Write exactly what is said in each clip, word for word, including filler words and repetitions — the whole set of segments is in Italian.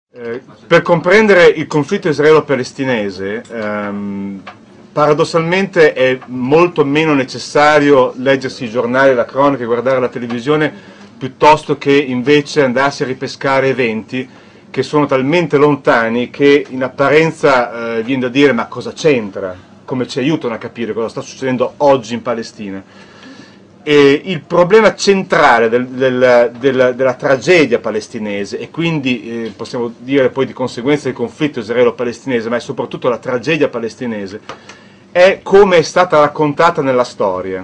Eh, per comprendere il conflitto israelo-palestinese, ehm, paradossalmente è molto meno necessario leggersi i giornali, la cronaca e guardare la televisione, piuttosto che invece andarsi a ripescare eventi che sono talmente lontani che in apparenza eh, viene da dire: ma cosa c'entra? Come ci aiutano a capire cosa sta succedendo oggi in Palestina? E il problema centrale del, del, del, della tragedia palestinese, e quindi eh, possiamo dire poi di conseguenza il conflitto israelo-palestinese, ma è soprattutto la tragedia palestinese, è come è stata raccontata nella storia.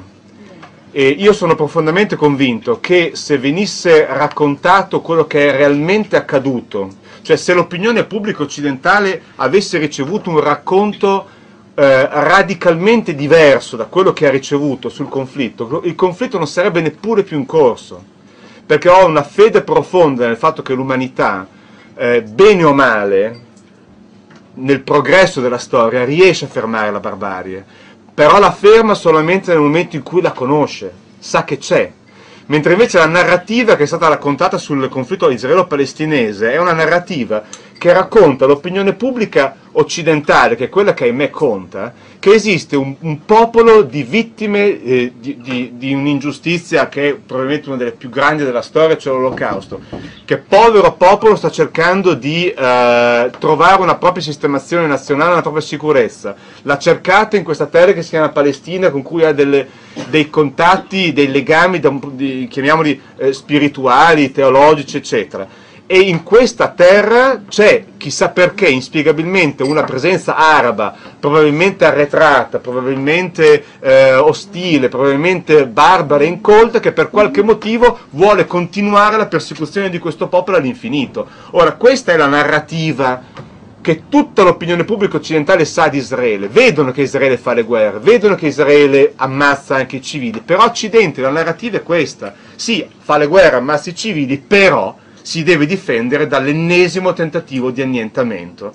E io sono profondamente convinto che se venisse raccontato quello che è realmente accaduto, cioè se l'opinione pubblica occidentale avesse ricevuto un racconto Eh, radicalmente diverso da quello che ha ricevuto sul conflitto, il conflitto non sarebbe neppure più in corso, perché ho una fede profonda nel fatto che l'umanità, eh, bene o male, nel progresso della storia riesce a fermare la barbarie, però la ferma solamente nel momento in cui la conosce, sa che c'è. Mentre invece la narrativa che è stata raccontata sul conflitto israelo-palestinese è una narrativa che racconta l'opinione pubblica occidentale, che è quella che ahimè conta, che esiste un, un popolo di vittime eh, di, di, di un'ingiustizia che è probabilmente una delle più grandi della storia, cioè l'Olocausto, che povero popolo sta cercando di eh, trovare una propria sistemazione nazionale, una propria sicurezza. L'ha cercata in questa terra che si chiama Palestina, con cui ha delle, dei contatti, dei legami, di, chiamiamoli eh, spirituali, teologici, eccetera. E in questa terra c'è, chissà perché, inspiegabilmente una presenza araba, probabilmente arretrata, probabilmente eh, ostile, probabilmente barbara e incolta, che per qualche motivo vuole continuare la persecuzione di questo popolo all'infinito. Ora, questa è la narrativa che tutta l'opinione pubblica occidentale sa di Israele. Vedono che Israele fa le guerre, vedono che Israele ammazza anche i civili, però Occidente la narrativa è questa: sì, fa le guerre, ammazza i civili, però si deve difendere dall'ennesimo tentativo di annientamento.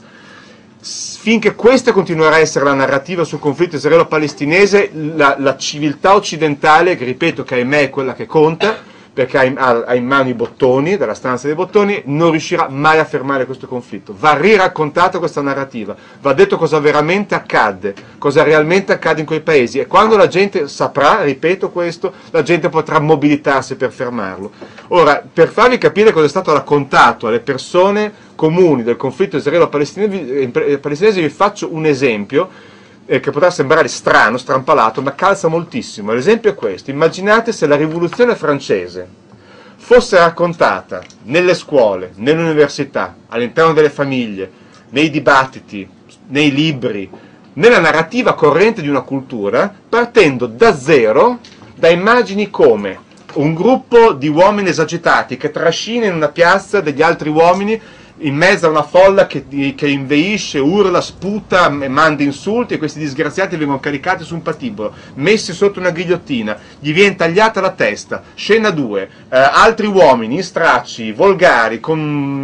Finché questa continuerà a essere la narrativa sul conflitto israelo-palestinese, la, la civiltà occidentale, che ripeto che ahimè è quella che conta, perché ha in, ha in mano i bottoni, dalla stanza dei bottoni, non riuscirà mai a fermare questo conflitto. Va riraccontata questa narrativa, va detto cosa veramente accadde, cosa realmente accade in quei paesi, e quando la gente saprà, ripeto questo, la gente potrà mobilitarsi per fermarlo. Ora, per farvi capire cosa è stato raccontato alle persone comuni del conflitto israelo-palestinese, vi faccio un esempio che potrà sembrare strano, strampalato, ma calza moltissimo. L'esempio è questo: immaginate se la rivoluzione francese fosse raccontata nelle scuole, nelle università, all'interno delle famiglie, nei dibattiti, nei libri, nella narrativa corrente di una cultura, partendo da zero, da immagini come un gruppo di uomini esagitati che trascina in una piazza degli altri uomini in mezzo a una folla che, che inveisce, urla, sputa e manda insulti, e questi disgraziati vengono caricati su un patibolo, messi sotto una ghigliottina, gli viene tagliata la testa. Scena due, eh, altri uomini in stracci, volgari, con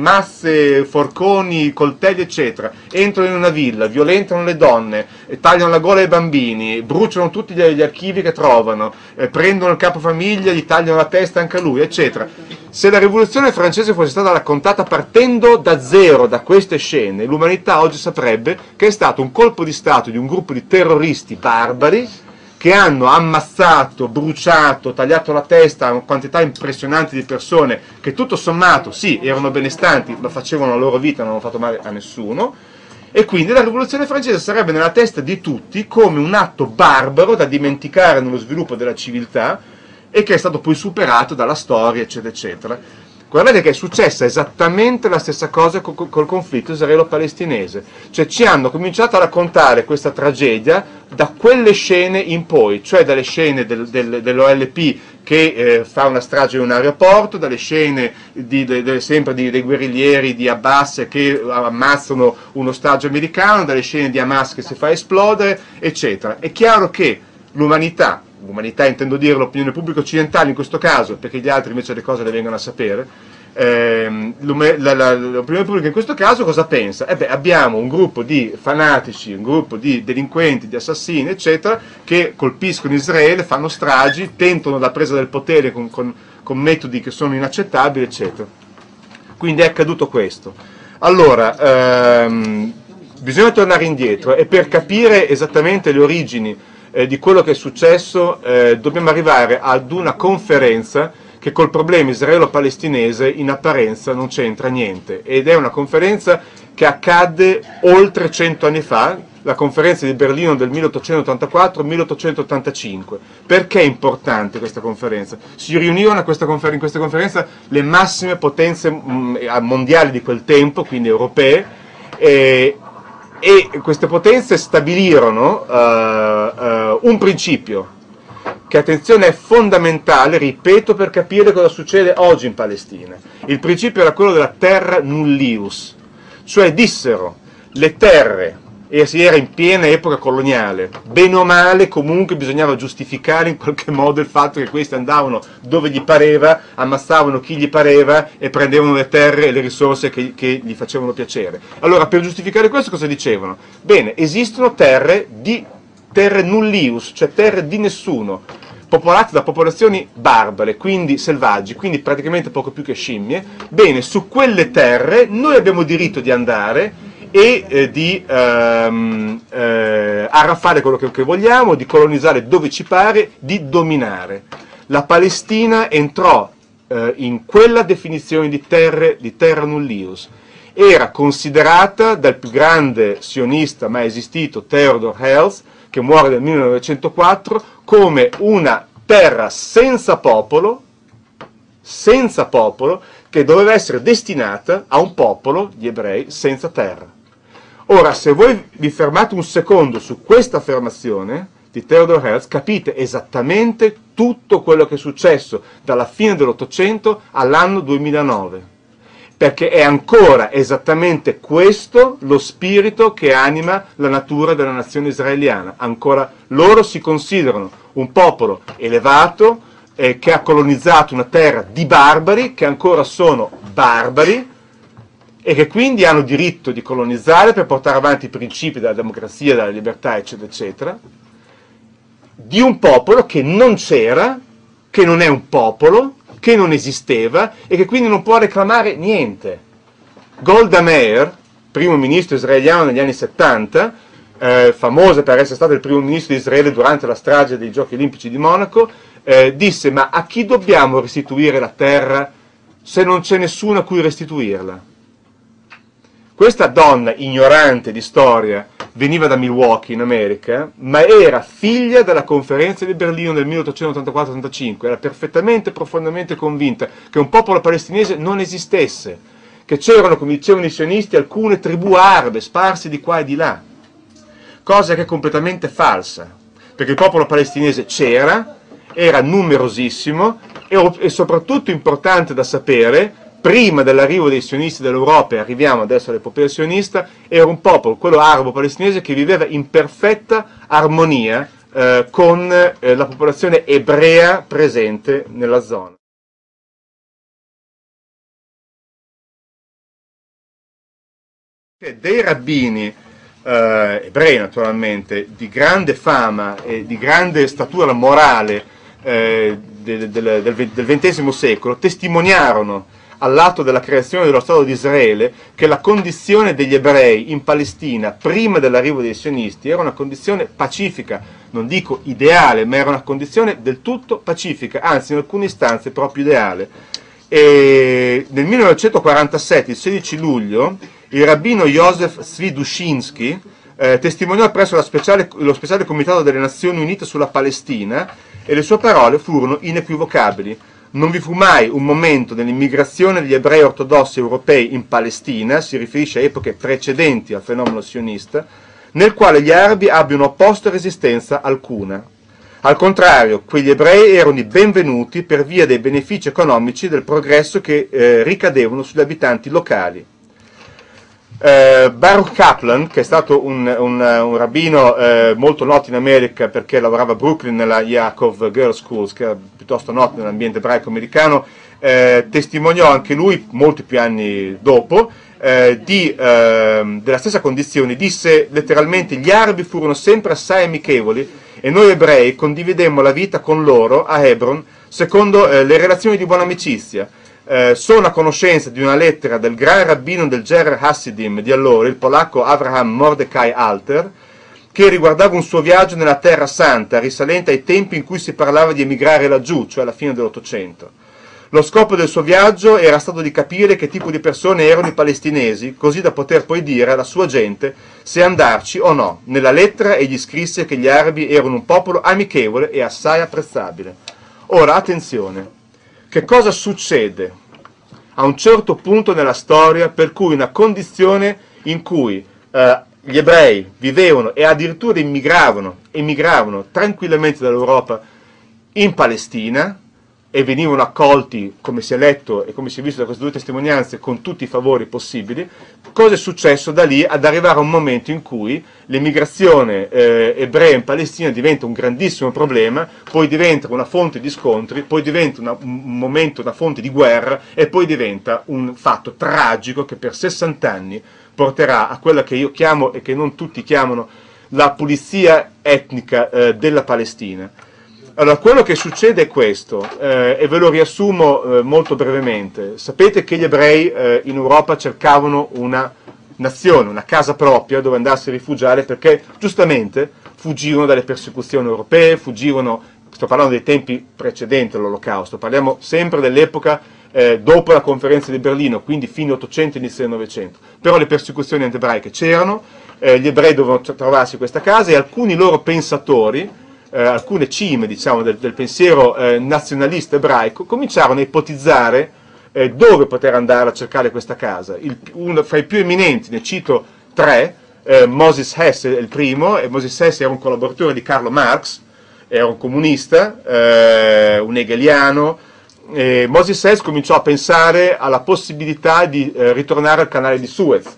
mazze, forconi, coltelli eccetera, entrano in una villa, violentano le donne, tagliano la gola ai bambini, bruciano tutti gli, gli archivi che trovano, eh, prendono il capofamiglia, gli tagliano la testa anche a lui, eccetera. Se la rivoluzione francese fosse stata raccontata partendo da zero da queste scene, l'umanità oggi saprebbe che è stato un colpo di stato di un gruppo di terroristi barbari che hanno ammazzato, bruciato, tagliato la testa a una quantità impressionante di persone che tutto sommato, sì, erano benestanti, ma facevano la loro vita, non hanno fatto male a nessuno. E quindi la rivoluzione francese sarebbe nella testa di tutti come un atto barbaro da dimenticare nello sviluppo della civiltà, e che è stato poi superato dalla storia, eccetera, eccetera. Guardate che è successa esattamente la stessa cosa col, col conflitto israelo-palestinese. Cioè ci hanno cominciato a raccontare questa tragedia da quelle scene in poi, cioè dalle scene del, del, dell'O L P che eh, fa una strage in un aeroporto, dalle scene di, de, de, sempre di, dei guerriglieri di Abbas che ammazzano un ostaggio americano, dalle scene di Hamas che si fa esplodere, eccetera. È chiaro che l'umanità, l'umanità intendo dire l'opinione pubblica occidentale in questo caso, perché gli altri invece le cose le vengono a sapere, ehm, l'opinione pubblica in questo caso cosa pensa? Eh beh, abbiamo un gruppo di fanatici, un gruppo di delinquenti, di assassini, eccetera, che colpiscono Israele, fanno stragi, tentano la presa del potere con, con, con metodi che sono inaccettabili, eccetera. Quindi è accaduto questo. Allora, ehm, bisogna tornare indietro e per capire esattamente le origini eh, di quello che è successo eh, dobbiamo arrivare ad una conferenza che col problema israelo-palestinese in apparenza non c'entra niente, ed è una conferenza che accadde oltre cento anni fa, la conferenza di Berlino del milleottocentottantaquattro milleottocentottantacinque. Perché è importante questa conferenza? Si riunirono a questa confer- in questa conferenza le massime potenze mh, mondiali di quel tempo, quindi europee, e, e queste potenze stabilirono uh, uh, un principio, che attenzione è fondamentale, ripeto, per capire cosa succede oggi in Palestina. Il principio era quello della terra nullius, cioè dissero le terre, e si era in piena epoca coloniale, bene o male comunque bisognava giustificare in qualche modo il fatto che questi andavano dove gli pareva, ammazzavano chi gli pareva e prendevano le terre e le risorse che, che gli facevano piacere. Allora, per giustificare questo cosa dicevano? Bene, esistono terre di terre nullius, cioè terre di nessuno, popolate da popolazioni barbare, quindi selvaggi, quindi praticamente poco più che scimmie. Bene, su quelle terre noi abbiamo diritto di andare e eh, di ehm, eh, arraffare quello che, che vogliamo, di colonizzare dove ci pare, di dominare. La Palestina entrò eh, in quella definizione di, terre, di terra nullius. Era considerata dal più grande sionista mai esistito, Theodor Herzl, che muore nel millenovecentoquattro, come una terra senza popolo, senza popolo, che doveva essere destinata a un popolo, gli ebrei, senza terra. Ora, se voi vi fermate un secondo su questa affermazione di Theodor Herzl, capite esattamente tutto quello che è successo dalla fine dell'Ottocento all'anno duemilanove, perché è ancora esattamente questo lo spirito che anima la natura della nazione israeliana. Ancora loro si considerano un popolo elevato eh, che ha colonizzato una terra di barbari, che ancora sono barbari, e che quindi hanno diritto di colonizzare per portare avanti i principi della democrazia, della libertà, eccetera, eccetera, di un popolo che non c'era, che non è un popolo, che non esisteva e che quindi non può reclamare niente. Golda Meir, primo ministro israeliano negli anni settanta, eh, famosa per essere stato il primo ministro di Israele durante la strage dei Giochi Olimpici di Monaco, eh, disse: ma a chi dobbiamo restituire la terra se non c'è nessuno a cui restituirla? Questa donna ignorante di storia veniva da Milwaukee in America, ma era figlia della conferenza di Berlino del milleottocentottantaquattro ottantacinque, era perfettamente, profondamente convinta che un popolo palestinese non esistesse, che c'erano, come dicevano i sionisti, alcune tribù arabe sparse di qua e di là, cosa che è completamente falsa, perché il popolo palestinese c'era, era numerosissimo e, e soprattutto importante da sapere, prima dell'arrivo dei sionisti dell'Europa, e arriviamo adesso all'epopea sionista, era un popolo, quello arabo-palestinese, che viveva in perfetta armonia eh, con eh, la popolazione ebrea presente nella zona. Dei rabbini eh, ebrei, naturalmente, di grande fama e di grande statura morale eh, del, del, del ventesimo secolo, testimoniarono all'atto della creazione dello Stato di Israele che la condizione degli ebrei in Palestina prima dell'arrivo dei sionisti era una condizione pacifica, non dico ideale, ma era una condizione del tutto pacifica, anzi in alcune istanze proprio ideale. E nel millenovecentoquarantasette, il sedici luglio, il rabbino Joseph Zvi Dushinsky eh, testimoniò presso la speciale, lo speciale comitato delle Nazioni Unite sulla Palestina, e le sue parole furono inequivocabili. Non vi fu mai un momento dell'immigrazione degli ebrei ortodossi europei in Palestina, si riferisce a epoche precedenti al fenomeno sionista, nel quale gli arabi abbiano opposto resistenza alcuna. Al contrario, quegli ebrei erano i benvenuti per via dei benefici economici del progresso che eh, ricadevano sugli abitanti locali. Uh, Baruch Kaplan, che è stato un, un, un rabbino uh, molto noto in America perché lavorava a Brooklyn nella Yaakov Girls Schools, che era piuttosto noto nell'ambiente ebraico americano, uh, testimoniò anche lui, molti più anni dopo, uh, di, uh, della stessa condizione. Disse letteralmente: gli arabi furono sempre assai amichevoli e noi ebrei condividemmo la vita con loro a Hebron secondo uh, le relazioni di buona amicizia. eh, sono a conoscenza di una lettera del gran rabbino del Gerer Hasidim di allora, il polacco Avraham Mordecai Alter, che riguardava un suo viaggio nella Terra Santa, risalente ai tempi in cui si parlava di emigrare laggiù, cioè alla fine dell'Ottocento. Lo scopo del suo viaggio era stato di capire che tipo di persone erano i palestinesi, così da poter poi dire alla sua gente se andarci o no. Nella lettera egli scrisse che gli arabi erano un popolo amichevole e assai apprezzabile. Ora, attenzione, che cosa succede a un certo punto nella storia per cui una condizione in cui eh, gli ebrei vivevano e addirittura immigravano, immigravano tranquillamente dall'Europa in Palestina e venivano accolti, come si è letto e come si è visto da queste due testimonianze, con tutti i favori possibili. Cosa è successo da lì ad arrivare a un momento in cui l'emigrazione eh, ebrea in Palestina diventa un grandissimo problema, poi diventa una fonte di scontri, poi diventa una, un momento, una fonte di guerra e poi diventa un fatto tragico che per sessanta anni porterà a quella che io chiamo e che non tutti chiamano la pulizia etnica eh, della Palestina. Allora, quello che succede è questo, eh, e ve lo riassumo eh, molto brevemente. Sapete che gli ebrei eh, in Europa cercavano una nazione, una casa propria dove andarsi a rifugiare perché giustamente fuggivano dalle persecuzioni europee, fuggivano, sto parlando dei tempi precedenti all'Olocausto, parliamo sempre dell'epoca eh, dopo la conferenza di Berlino, quindi fine Ottocento, inizio del Novecento. Però le persecuzioni antiebraiche c'erano, eh, gli ebrei dovevano trovarsi questa casa e alcuni loro pensatori, Eh, alcune cime diciamo, del, del pensiero eh, nazionalista ebraico cominciarono a ipotizzare eh, dove poter andare a cercare questa casa. Il, uno fra i più eminenti, ne cito tre, eh, Moses Hess è il primo, e Moses Hess era un collaboratore di Karl Marx, era un comunista, eh, un hegeliano. E Moses Hess cominciò a pensare alla possibilità di eh, ritornare al canale di Suez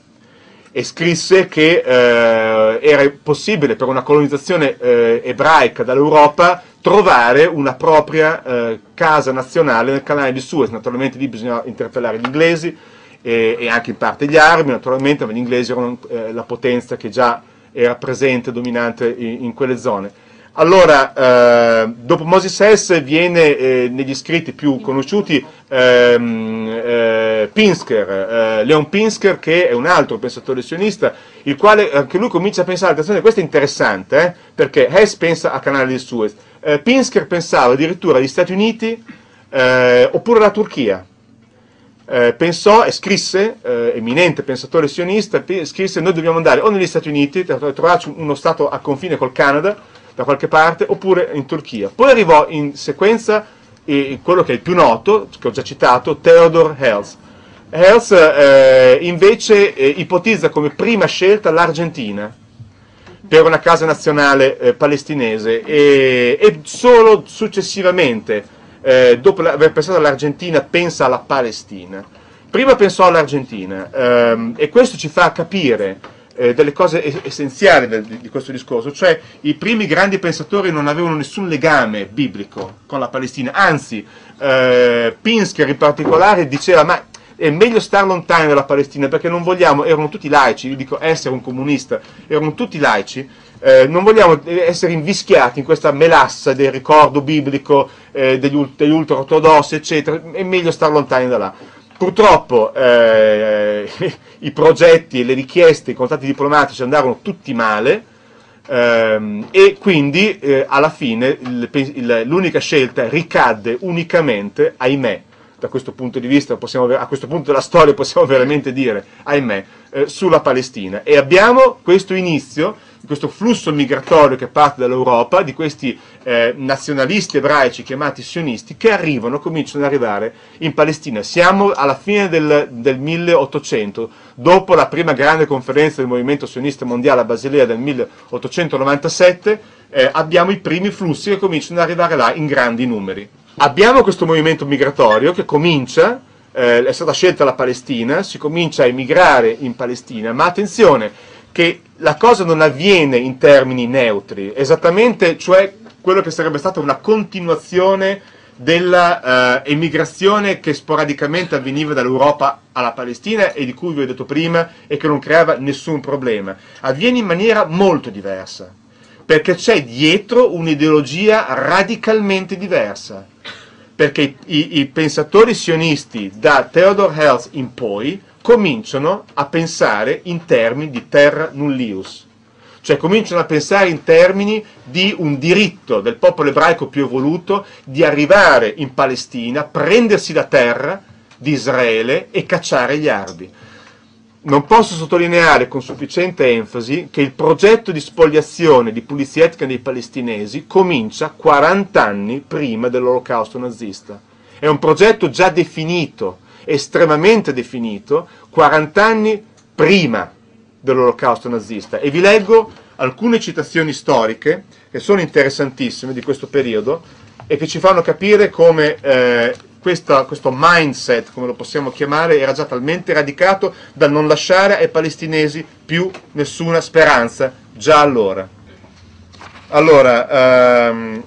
e scrisse che eh, era possibile per una colonizzazione eh, ebraica dall'Europa trovare una propria eh, casa nazionale nel canale di Suez. Naturalmente lì bisognava interpellare gli inglesi e, e anche in parte gli arabi, naturalmente, ma gli inglesi erano eh, la potenza che già era presente, dominante in, in quelle zone. Allora, eh, dopo Moses Hess viene eh, negli scritti più conosciuti ehm, eh, Pinsker, eh, Leon Pinsker, che è un altro pensatore sionista, il quale anche lui comincia a pensare, attenzione, questo è interessante, eh, perché Hess pensa al canale di Suez, eh, Pinsker pensava addirittura agli Stati Uniti eh, oppure alla Turchia. Eh, pensò e scrisse, eh, eminente pensatore sionista, scrisse: noi dobbiamo andare o negli Stati Uniti, trovarci uno stato a confine col Canada, da qualche parte, oppure in Turchia. Poi arrivò in sequenza eh, quello che è il più noto, che ho già citato, Theodor Herzl. Herzl eh, invece eh, ipotizza come prima scelta l'Argentina per una casa nazionale eh, palestinese e, e solo successivamente, eh, dopo aver pensato all'Argentina, pensa alla Palestina. Prima pensò all'Argentina ehm, e questo ci fa capire Eh, delle cose essenziali del, di questo discorso, cioè i primi grandi pensatori non avevano nessun legame biblico con la Palestina, anzi eh, Pinsker in particolare diceva ma è meglio stare lontani dalla Palestina perché non vogliamo, erano tutti laici, io dico essere un comunista, erano tutti laici, eh, non vogliamo essere invischiati in questa melassa del ricordo biblico eh, degli, degli ultra-ortodossi eccetera, è meglio stare lontani da là. Purtroppo eh, i progetti, le richieste, i contatti diplomatici andarono tutti male ehm, e quindi eh, alla fine il, il, l'unica scelta ricadde unicamente, ahimè, da questo punto di vista, possiamo, a questo punto della storia possiamo veramente dire, ahimè, eh, sulla Palestina. E abbiamo questo inizio, questo flusso migratorio che parte dall'Europa, di questi eh, nazionalisti ebraici chiamati sionisti, che arrivano, cominciano ad arrivare in Palestina. Siamo alla fine del, del milleottocento, dopo la prima grande conferenza del movimento sionista mondiale a Basilea del milleottocentonovantasette, eh, abbiamo i primi flussi che cominciano ad arrivare là in grandi numeri. Abbiamo questo movimento migratorio che comincia, eh, è stata scelta la Palestina, si comincia a emigrare in Palestina, ma attenzione che la cosa non avviene in termini neutri, esattamente, cioè quello che sarebbe stata una continuazione della uh, emigrazione che sporadicamente avveniva dall'Europa alla Palestina e di cui vi ho detto prima e che non creava nessun problema. Avviene in maniera molto diversa, perché c'è dietro un'ideologia radicalmente diversa. perché i, i, i pensatori sionisti da Theodor Herzl in poi cominciano a pensare in termini di terra nullius, cioè cominciano a pensare in termini di un diritto del popolo ebraico più evoluto di arrivare in Palestina, prendersi la terra di Israele e cacciare gli arabi. Non posso sottolineare con sufficiente enfasi che il progetto di spoliazione, di pulizia etnica dei palestinesi comincia quaranta anni prima dell'olocausto nazista. È un progetto già definito, estremamente definito, quaranta anni prima dell'olocausto nazista. E vi leggo alcune citazioni storiche che sono interessantissime di questo periodo e che ci fanno capire come eh, questa, questo mindset, come lo possiamo chiamare, era già talmente radicato da non lasciare ai palestinesi più nessuna speranza già allora. Allora, ehm,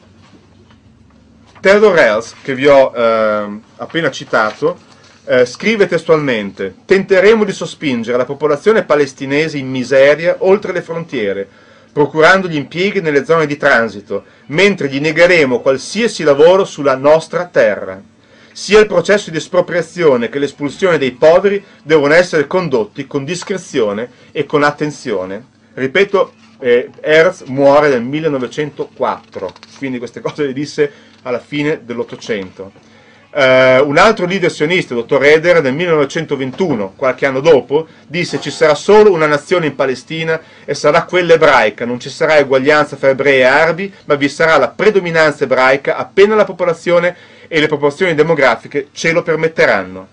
Theodor Herzl, che vi ho ehm, appena citato, eh, scrive testualmente: tenteremo di sospingere la popolazione palestinese in miseria oltre le frontiere, procurando gli impieghi nelle zone di transito, mentre gli negheremo qualsiasi lavoro sulla nostra terra. Sia il processo di espropriazione che l'espulsione dei poveri devono essere condotti con discrezione e con attenzione. Ripeto, eh, Herzl muore nel millenovecentoquattro, quindi queste cose le disse alla fine dell'Ottocento. Uh, un altro leader sionista, il dottor Eder, nel millenovecentoventuno, qualche anno dopo, disse: ci sarà solo una nazione in Palestina e sarà quella ebraica, non ci sarà eguaglianza fra ebrei e arabi, ma vi sarà la predominanza ebraica appena la popolazione e le proporzioni demografiche ce lo permetteranno.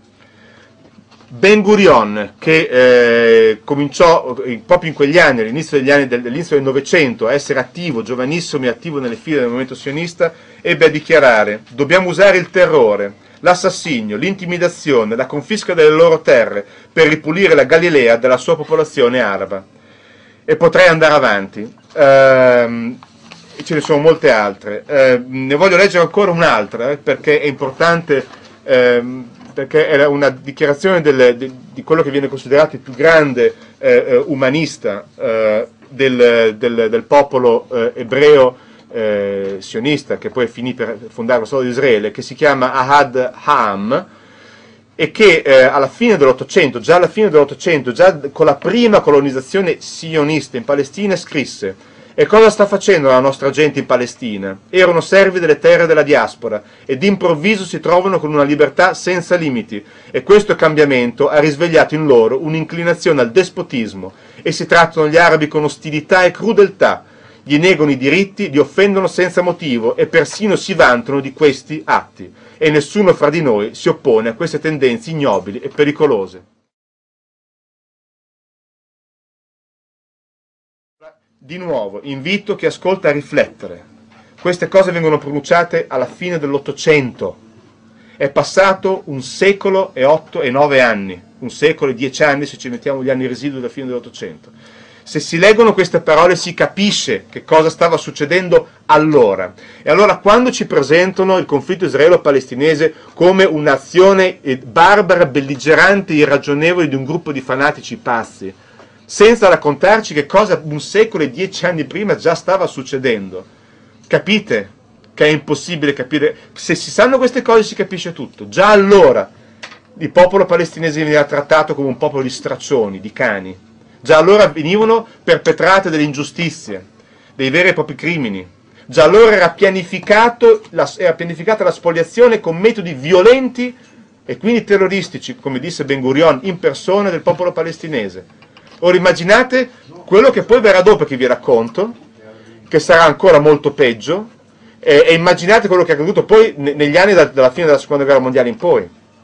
Ben Gurion, che eh, cominciò eh, proprio in quegli anni, all'inizio degli anni del, dell'inizio del Novecento, a essere attivo, giovanissimo e attivo nelle file del movimento sionista, ebbe a dichiarare: dobbiamo usare il terrore, l'assassinio, l'intimidazione, la confisca delle loro terre per ripulire la Galilea della sua popolazione araba. E potrei andare avanti, ehm, ce ne sono molte altre. Eh, ne voglio leggere ancora un'altra, eh, perché è importante, ehm, perché è una dichiarazione del, di, di quello che viene considerato il più grande eh, umanista eh, del, del, del popolo eh, ebreo eh, sionista, che poi finì per fondare lo Stato di Israele, che si chiama Ahad Ha'am, e che eh, alla fine dell'Ottocento, già alla fine dell'Ottocento, già con la prima colonizzazione sionista in Palestina, scrisse: e cosa sta facendo la nostra gente in Palestina? Erano servi delle terre della diaspora e d'improvviso si trovano con una libertà senza limiti, e questo cambiamento ha risvegliato in loro un'inclinazione al despotismo e si trattano gli arabi con ostilità e crudeltà, gli negano i diritti, li offendono senza motivo e persino si vantano di questi atti, e nessuno fra di noi si oppone a queste tendenze ignobili e pericolose. Di nuovo, invito chi ascolta a riflettere. Queste cose vengono pronunciate alla fine dell'Ottocento. È passato un secolo e otto e nove anni, un secolo e dieci anni se ci mettiamo gli anni residui della fine dell'Ottocento. Se si leggono queste parole si capisce che cosa stava succedendo allora. E allora quando ci presentano il conflitto israelo-palestinese come un'azione barbara, belligerante, irragionevole di un gruppo di fanatici pazzi, senza raccontarci che cosa un secolo e dieci anni prima già stava succedendo, capite che è impossibile capire. Se si sanno queste cose si capisce tutto. Già allora il popolo palestinese veniva trattato come un popolo di straccioni, di cani. Già allora venivano perpetrate delle ingiustizie, dei veri e propri crimini. Già allora era, pianificato la, era pianificata la spoliazione con metodi violenti e quindi terroristici, come disse Ben Gurion, in persona del popolo palestinese. Ora immaginate quello che poi verrà dopo, che vi racconto, che sarà ancora molto peggio, e, e immaginate quello che è accaduto poi negli anni da, dalla fine della seconda guerra mondiale in poi.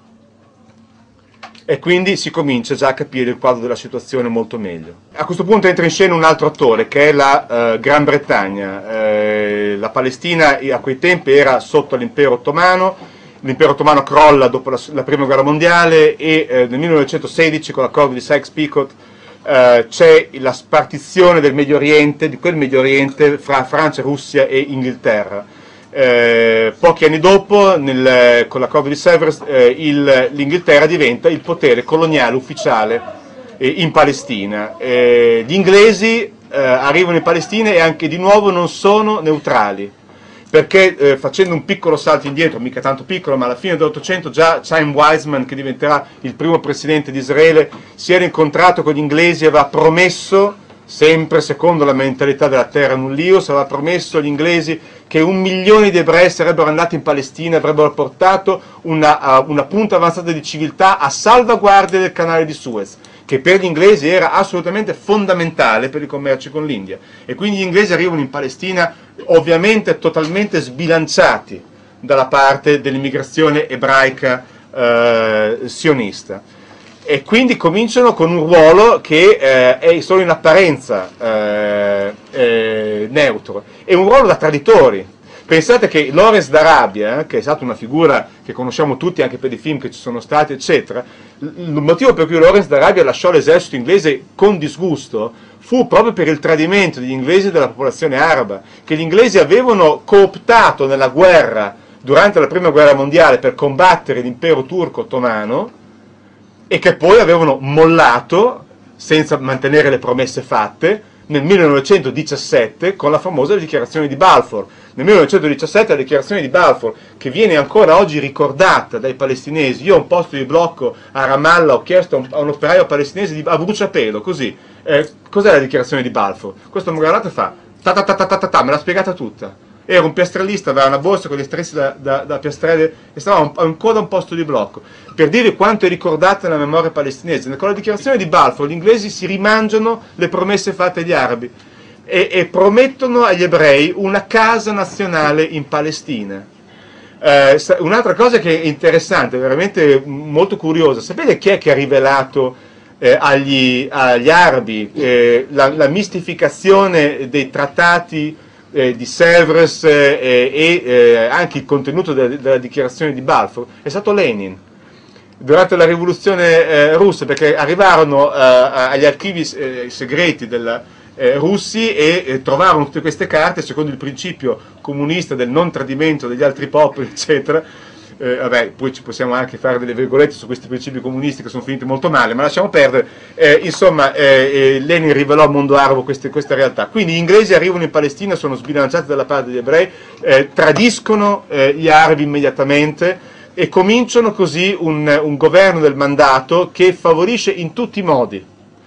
E quindi si comincia già a capire il quadro della situazione molto meglio. A questo punto entra in scena un altro attore, che è la eh, Gran Bretagna. Eh, la Palestina a quei tempi era sotto l'impero ottomano, l'impero ottomano crolla dopo la, la prima guerra mondiale e eh, nel millenovecentosedici con l'accordo di Sykes-Picot Uh, c'è la spartizione del Medio Oriente, di quel Medio Oriente fra Francia, Russia e Inghilterra. Uh, pochi anni dopo, nel, con l'accordo di Sèvres, uh, l'Inghilterra diventa il potere coloniale ufficiale eh, in Palestina. Uh, gli inglesi uh, arrivano in Palestina e anche di nuovo non sono neutrali. perché eh, facendo un piccolo salto indietro, mica tanto piccolo, ma alla fine dell'Ottocento già Chaim Weizmann, che diventerà il primo presidente di Israele, si era incontrato con gli inglesi e aveva promesso, sempre secondo la mentalità della terra nullius, aveva promesso agli inglesi che un milione di ebrei sarebbero andati in Palestina e avrebbero portato una, una punta avanzata di civiltà a salvaguardia del canale di Suez, che per gli inglesi era assolutamente fondamentale per i commerci con l'India. E quindi gli inglesi arrivano in Palestina ovviamente totalmente sbilanciati dalla parte dell'immigrazione ebraica eh, sionista. E quindi cominciano con un ruolo che eh, è solo in apparenza eh, eh, neutro, è un ruolo da traditori. Pensate che Lawrence d'Arabia, che è stata una figura che conosciamo tutti anche per i film che ci sono stati, eccetera, il motivo per cui Lawrence d'Arabia lasciò l'esercito inglese con disgusto fu proprio per il tradimento degli inglesi e della popolazione araba, che gli inglesi avevano cooptato nella guerra, durante la prima guerra mondiale, per combattere l'impero turco ottomano, e che poi avevano mollato, senza mantenere le promesse fatte, nel millenovecentodiciassette con la famosa dichiarazione di Balfour. Nel millenovecentodiciassette la dichiarazione di Balfour, che viene ancora oggi ricordata dai palestinesi. Io ho un posto di blocco a Ramallah, ho chiesto a un, a un operaio palestinese di, a bruciapelo, così, eh, cos'è la dichiarazione di Balfour? Questo mi guardato e fa, ta ta ta ta ta ta ta, me l'ha spiegata tutta. Era un piastrellista, aveva una borsa con gli stressi da, da, da piastrelle e stava ancora a un posto di blocco, per dire quanto è ricordata nella memoria palestinese. Con la dichiarazione di Balfour gli inglesi si rimangiano le promesse fatte agli arabi e, e promettono agli ebrei una casa nazionale in Palestina. Eh, un'altra cosa che è interessante, veramente molto curiosa, sapete chi è che ha rivelato eh, agli, agli arabi eh, la, la mistificazione dei trattati Eh, di Sèvres eh, e eh, anche il contenuto della, della dichiarazione di Balfour? È stato Lenin, durante la rivoluzione eh, russa, perché arrivarono eh, agli archivi eh, segreti della, eh, russi e eh, trovarono tutte queste carte secondo il principio comunista del non tradimento degli altri popoli, eccetera. Eh, vabbè, poi ci possiamo anche fare delle virgolette su questi principi comunisti che sono finiti molto male, ma lasciamo perdere. Eh, insomma, eh, eh, Lenin rivelò al mondo arabo queste, questa realtà. Quindi gli inglesi arrivano in Palestina, sono sbilanciati dalla parte degli ebrei, eh, tradiscono eh, gli arabi immediatamente e cominciano così un, un governo del mandato che favorisce in tutti i modi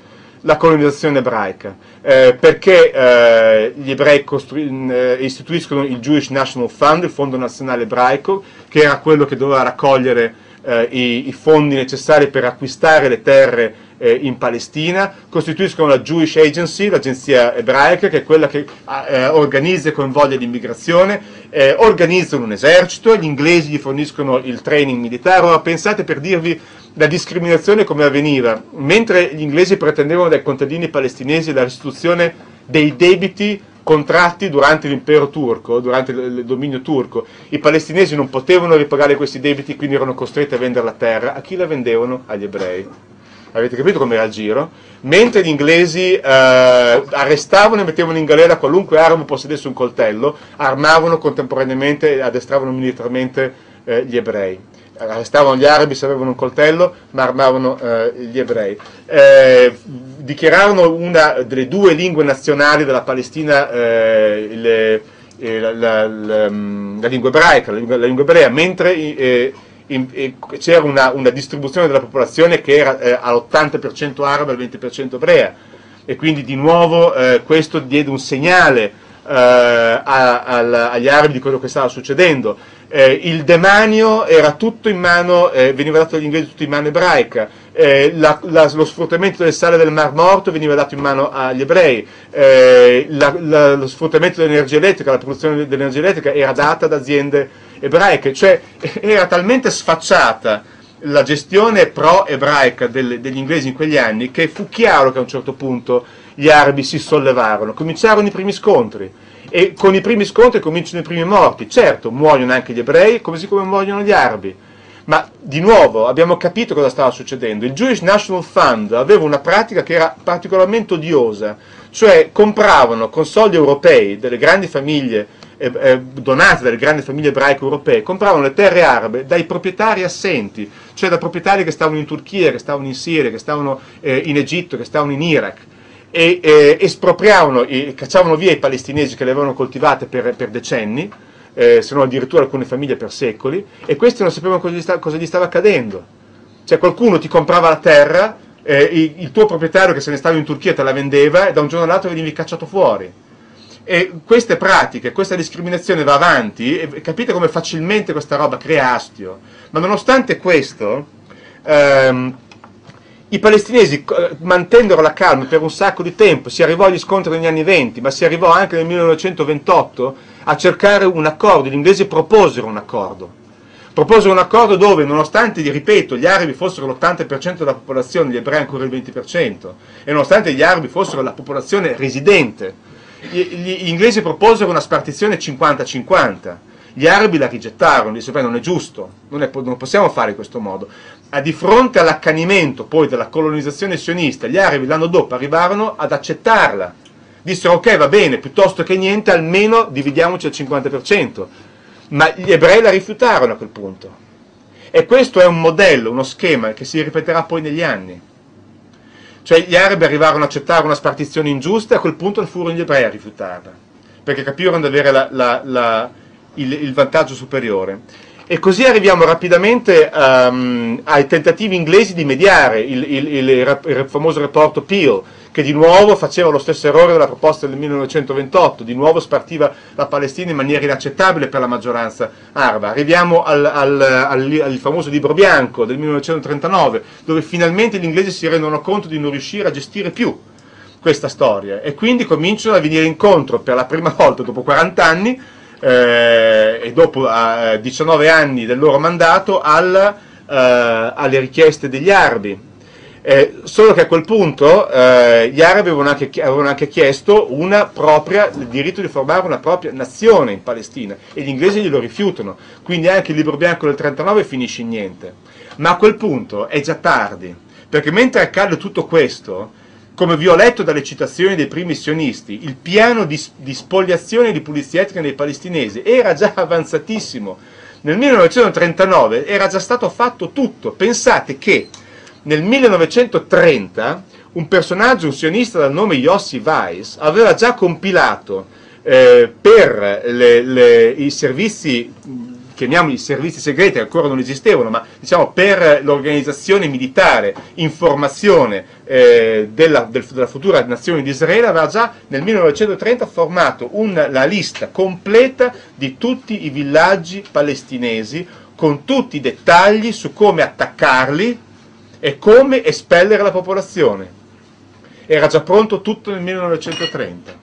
la colonizzazione ebraica, eh, perché eh, gli ebrei eh, istituiscono il Jewish National Fund, il Fondo Nazionale Ebraico, che era quello che doveva raccogliere eh, i, i fondi necessari per acquistare le terre eh, in Palestina, costituiscono la Jewish Agency, l'agenzia ebraica, che è quella che eh, organizza e coinvolge l'immigrazione, eh, organizzano un esercito, gli inglesi gli forniscono il training militare. Ora pensate, per dirvi la discriminazione come avveniva, mentre gli inglesi pretendevano dai contadini palestinesi la restituzione dei debiti contratti durante l'impero turco, durante il dominio turco, i palestinesi non potevano ripagare questi debiti, quindi erano costretti a vendere la terra. A chi la vendevano? Agli ebrei. Avete capito come era il giro? Mentre gli inglesi eh, arrestavano e mettevano in galera qualunque arabo possedesse un coltello, armavano contemporaneamente e addestravano militarmente eh, gli ebrei. Arrestavano gli arabi se avevano un coltello, ma armavano eh, gli ebrei. Eh, dichiararono una delle due lingue nazionali della Palestina, eh, le, eh, la, la, la, la lingua ebraica, la lingua, la lingua ebrea, mentre eh, c'era una, una distribuzione della popolazione che era eh, all'ottanta per cento araba e al venti per cento ebrea, e quindi di nuovo eh, questo diede un segnale eh, a, a, agli arabi di quello che stava succedendo. Eh, il demanio era tutto in mano, eh, veniva dato agli inglesi tutto in mano ebraica, eh, la, la, lo sfruttamento del sale del Mar Morto veniva dato in mano agli ebrei, eh, la, la, lo sfruttamento dell'energia elettrica, la produzione dell'energia elettrica era data ad aziende ebraiche, cioè era talmente sfacciata la gestione pro-ebraica del, degli inglesi in quegli anni che fu chiaro che a un certo punto gli arabi si sollevarono, cominciarono i primi scontri. E con i primi scontri cominciano i primi morti. Certo, muoiono anche gli ebrei, così come muoiono gli arabi. Ma di nuovo abbiamo capito cosa stava succedendo. Il Jewish National Fund aveva una pratica che era particolarmente odiosa, cioè compravano con soldi europei delle grandi famiglie, eh, eh, donate dalle grandi famiglie ebraiche europee, compravano le terre arabe dai proprietari assenti, cioè da proprietari che stavano in Turchia, che stavano in Siria, che stavano eh, in Egitto, che stavano in Iraq. E eh, espropriavano e cacciavano via i palestinesi che le avevano coltivate per, per decenni, eh, se non addirittura alcune famiglie per secoli, e questi non sapevano cosa gli, sta, cosa gli stava accadendo. Cioè qualcuno ti comprava la terra, eh, il, il tuo proprietario che se ne stava in Turchia te la vendeva e da un giorno all'altro venivi cacciato fuori. E queste pratiche, questa discriminazione va avanti, e capite come facilmente questa roba crea astio. Ma nonostante questo, ehm, i palestinesi mantennero la calma per un sacco di tempo. Si arrivò agli scontri negli anni venti, ma si arrivò anche nel millenovecentoventotto a cercare un accordo. Gli inglesi proposero un accordo. Proposero un accordo dove, nonostante, ripeto, gli arabi fossero l'ottanta per cento della popolazione, gli ebrei ancora il venti per cento, e nonostante gli arabi fossero la popolazione residente, Gli, gli inglesi proposero una spartizione cinquanta cinquanta, gli arabi la rigettarono, dissero non è giusto, non, è, non possiamo fare in questo modo. A di fronte all'accanimento poi della colonizzazione sionista, gli arabi l'anno dopo arrivarono ad accettarla, dissero ok va bene, piuttosto che niente almeno dividiamoci al cinquanta per cento, ma gli ebrei la rifiutarono a quel punto, e questo è un modello, uno schema che si ripeterà poi negli anni. Cioè gli arabi arrivarono ad accettare una spartizione ingiusta e a quel punto furono gli ebrei a rifiutarla, perché capirono di avere la, la, la, il, il vantaggio superiore. E così arriviamo rapidamente um, ai tentativi inglesi di mediare, il, il, il, il famoso rapporto Peel, che di nuovo faceva lo stesso errore della proposta del millenovecentoventotto, di nuovo spartiva la Palestina in maniera inaccettabile per la maggioranza araba. Arriviamo al, al, al, al famoso libro bianco del millenovecentotrentanove, dove finalmente gli inglesi si rendono conto di non riuscire a gestire più questa storia, e quindi cominciano a venire incontro per la prima volta dopo quaranta anni, eh, e dopo eh, diciannove anni del loro mandato, al, eh, alle richieste degli arabi. Eh, solo che a quel punto eh, gli arabi avevano anche, avevano anche chiesto una propria, il diritto di formare una propria nazione in Palestina, e gli inglesi glielo rifiutano, quindi anche il libro bianco del trentanove finisce in niente. Ma a quel punto è già tardi, perché mentre accade tutto questo, come vi ho letto dalle citazioni dei primi sionisti, il piano di, di spoliazione e di pulizia etnica dei palestinesi era già avanzatissimo. Nel millenovecentotrentanove era già stato fatto tutto. Pensate che nel millenovecentotrenta un personaggio, un sionista dal nome Yossi Weiss, aveva già compilato eh, per le, le, i servizi, chiamiamoli servizi segreti, che ancora non esistevano, ma diciamo per l'organizzazione militare, informazione eh, della, del, della futura nazione di Israele, aveva già nel millenovecentotrenta formato un, la lista completa di tutti i villaggi palestinesi, con tutti i dettagli su come attaccarli e come espellere la popolazione. Era già pronto tutto nel millenovecentotrenta.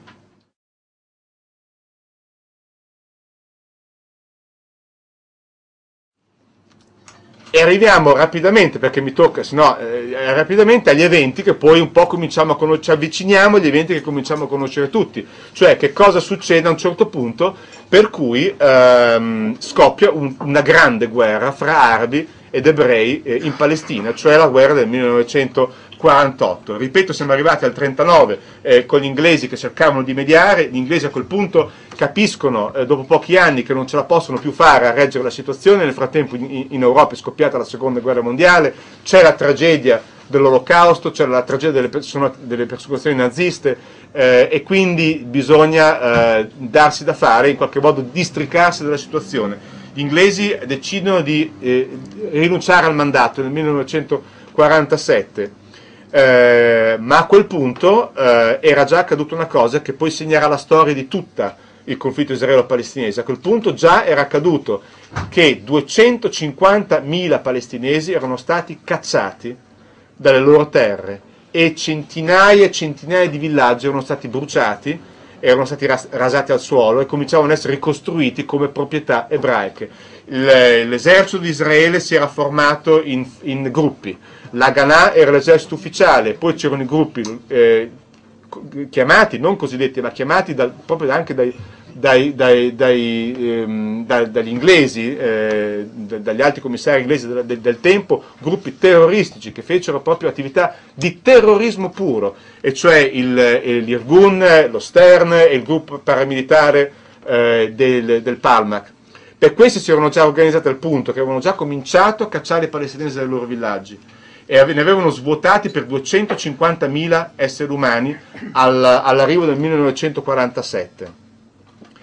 E arriviamo rapidamente, perché mi tocca, sennò, eh, rapidamente agli eventi che poi un po' cominciamo a conoscere, ci avviciniamo agli eventi che cominciamo a conoscere tutti, cioè che cosa succede a un certo punto per cui ehm, scoppia un, una grande guerra fra arabi ed ebrei eh, in Palestina, cioè la guerra del millenovecentoquarantotto. Ripeto, siamo arrivati al trentanove eh, con gli inglesi che cercavano di mediare. Gli inglesi a quel punto capiscono eh, dopo pochi anni che non ce la possono più fare a reggere la situazione. Nel frattempo in, in Europa è scoppiata la seconda guerra mondiale, c'è la tragedia dell'Olocausto, c'è la tragedia delle, perso- delle persecuzioni naziste, eh, e quindi bisogna eh, darsi da fare, in qualche modo districarsi dalla situazione. Gli inglesi decidono di eh, rinunciare al mandato nel millenovecentoquarantasette, eh, ma a quel punto eh, era già accaduta una cosa che poi segnerà la storia di tutta il conflitto israelo-palestinese. A quel punto già era accaduto che duecentocinquantamila palestinesi erano stati cacciati dalle loro terre e centinaia e centinaia di villaggi erano stati bruciati, erano stati ras- rasati al suolo e cominciavano ad essere ricostruiti come proprietà ebraiche. Il, l'esercito di Israele si era formato in, in gruppi. L'Haganah era l'esercito ufficiale, poi c'erano i gruppi eh, chiamati, non cosiddetti, ma chiamati dal, proprio anche dai, dai, dai, dai, ehm, da, dagli inglesi, eh, dagli alti commissari inglesi del, del, del tempo, gruppi terroristici che fecero proprio attività di terrorismo puro, e cioè il, l'Irgun, lo Stern e il gruppo paramilitare eh, del, del Palmach. Per questi si erano già organizzati al punto che avevano già cominciato a cacciare i palestinesi dai loro villaggi, e ne avevano svuotati per duecentocinquantamila esseri umani all, all'arrivo del millenovecentoquarantasette.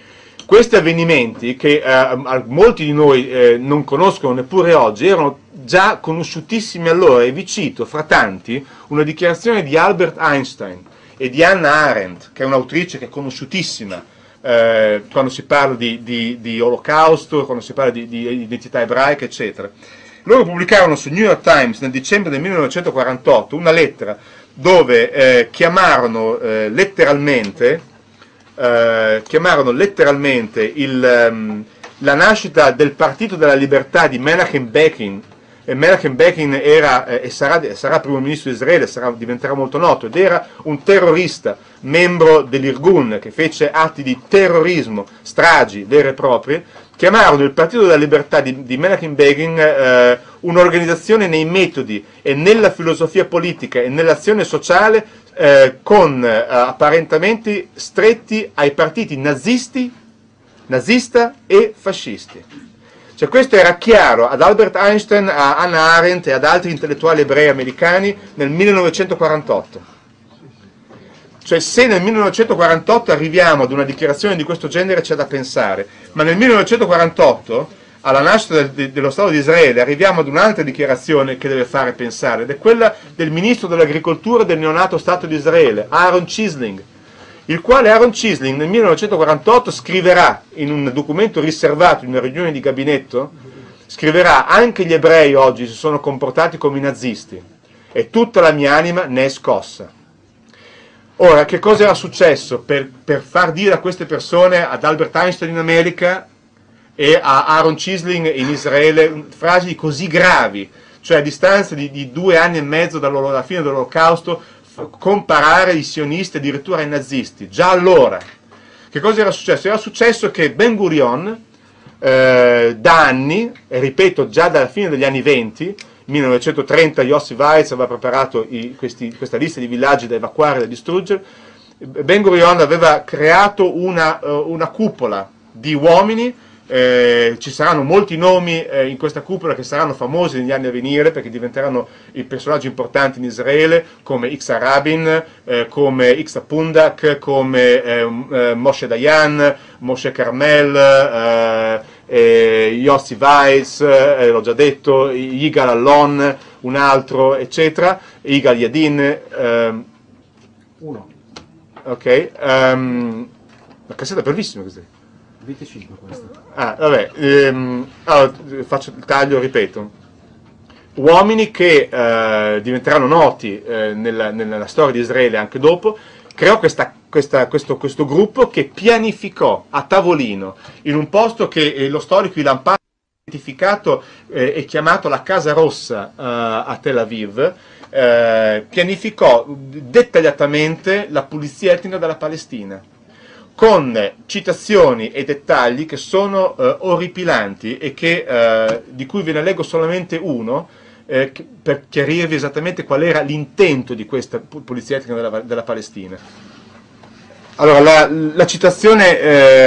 questi avvenimenti, che eh, molti di noi eh, non conoscono neppure oggi, erano già conosciutissimi allora, e vi cito fra tanti una dichiarazione di Albert Einstein e di Hannah Arendt, che è un'autrice che è conosciutissima eh, quando si parla di, di, di Olocausto, quando si parla di, di identità ebraica, eccetera. Loro pubblicarono su New York Times nel dicembre del millenovecentoquarantotto una lettera dove eh, chiamarono eh, letteralmente eh, chiamarono letteralmente il, um, la nascita del Partito della Libertà di Menachem Begin. E Menachem Begin era eh, e sarà, sarà primo ministro di Israele, sarà, diventerà molto noto, ed era un terrorista, membro dell'Irgun, che fece atti di terrorismo, stragi vere e proprie. Chiamarono il Partito della Libertà di, di Menachem Begin eh, un'organizzazione nei metodi e nella filosofia politica e nell'azione sociale eh, con eh, apparentamenti stretti ai partiti nazisti, nazista e fascisti. Cioè, questo era chiaro ad Albert Einstein, a Hannah Arendt e ad altri intellettuali ebrei americani nel millenovecentoquarantotto. Cioè, se nel millenovecentoquarantotto arriviamo ad una dichiarazione di questo genere c'è da pensare, ma nel millenovecentoquarantotto, alla nascita del, de, dello Stato di Israele, arriviamo ad un'altra dichiarazione che deve fare pensare, ed è quella del ministro dell'agricoltura del neonato Stato di Israele, Aaron Chisling, il quale Aaron Chisling nel millenovecentoquarantotto scriverà in un documento riservato in una riunione di gabinetto, scriverà: anche gli ebrei oggi si sono comportati come i nazisti e tutta la mia anima ne è scossa. Ora, che cosa era successo per, per far dire a queste persone, ad Albert Einstein in America e a Aaron Chisling in Israele, frasi così gravi, cioè a distanza di, di due anni e mezzo dalla fine dell'Olocausto, comparare i sionisti addirittura ai nazisti? Già allora, che cosa era successo? Era successo che Ben Gurion, eh, da anni, e ripeto già dalla fine degli anni venti, millenovecentotrenta, Yossi Weiss aveva preparato i, questi, questa lista di villaggi da evacuare e da distruggere. Ben Gurion aveva creato una, uh, una cupola di uomini. Eh, ci saranno molti nomi eh, in questa cupola che saranno famosi negli anni a venire, perché diventeranno i personaggi importanti in Israele, come Yitzhak Rabin, eh, come Yitzhak Pundak, come eh, eh, Moshe Dayan, Moshe Carmel, eh, eh, Yossi Weiss, eh, l'ho già detto, Yigal Allon, un altro, eccetera, Yigal Yadin, eh, uno. Ok, um, la cassetta è bellissima questa. venticinque questo. Ah, vabbè, ehm, allora, faccio il taglio, ripeto. Uomini che eh, diventeranno noti eh, nella, nella storia di Israele anche dopo. Creò questa, questa, questo, questo gruppo che pianificò a tavolino, in un posto che eh, lo storico Ilan Pappard ha identificato eh, e chiamato la Casa Rossa eh, a Tel Aviv, eh, pianificò dettagliatamente la pulizia etnica della Palestina, con citazioni e dettagli che sono eh, orripilanti e che, eh, di cui ve ne leggo solamente uno, eh, per chiarirvi esattamente qual era l'intento di questa pulizia etnica della, della Palestina. Allora, la, la citazione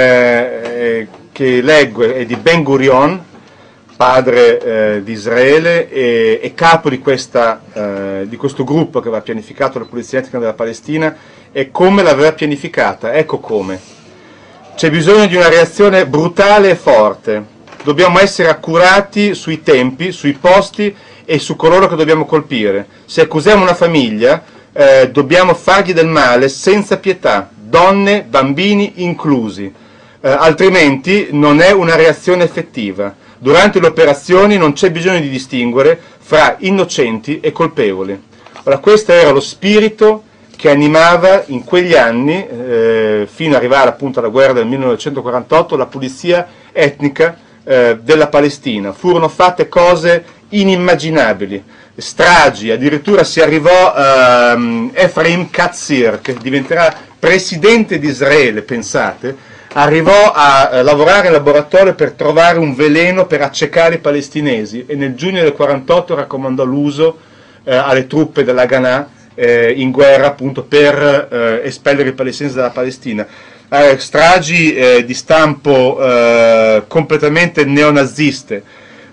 eh, che leggo è di Ben Gurion, padre eh, di Israele e, e capo di, questa, eh, di questo gruppo che aveva pianificato la pulizia etnica della Palestina, e come l'aveva pianificata. Ecco come. C'è bisogno di una reazione brutale e forte. Dobbiamo essere accurati sui tempi, sui posti e su coloro che dobbiamo colpire. Se accusiamo una famiglia, eh, dobbiamo fargli del male senza pietà, donne, bambini inclusi. Eh, altrimenti non è una reazione effettiva. Durante le operazioni non c'è bisogno di distinguere fra innocenti e colpevoli. Ora, questo era lo spirito che animava in quegli anni, eh, fino ad arrivare appunto alla guerra del millenovecentoquarantotto, la pulizia etnica eh, della Palestina. Furono fatte cose inimmaginabili, stragi, addirittura si arrivò a um, Efraim Katzir, che diventerà presidente di Israele, pensate, arrivò a eh, lavorare in laboratorio per trovare un veleno per accecare i palestinesi, e nel giugno del quarantotto raccomandò l'uso eh, alle truppe dell'Haganah Eh, in guerra appunto per eh, espellere i palestinesi dalla Palestina. Eh, stragi eh, di stampo eh, completamente neonaziste,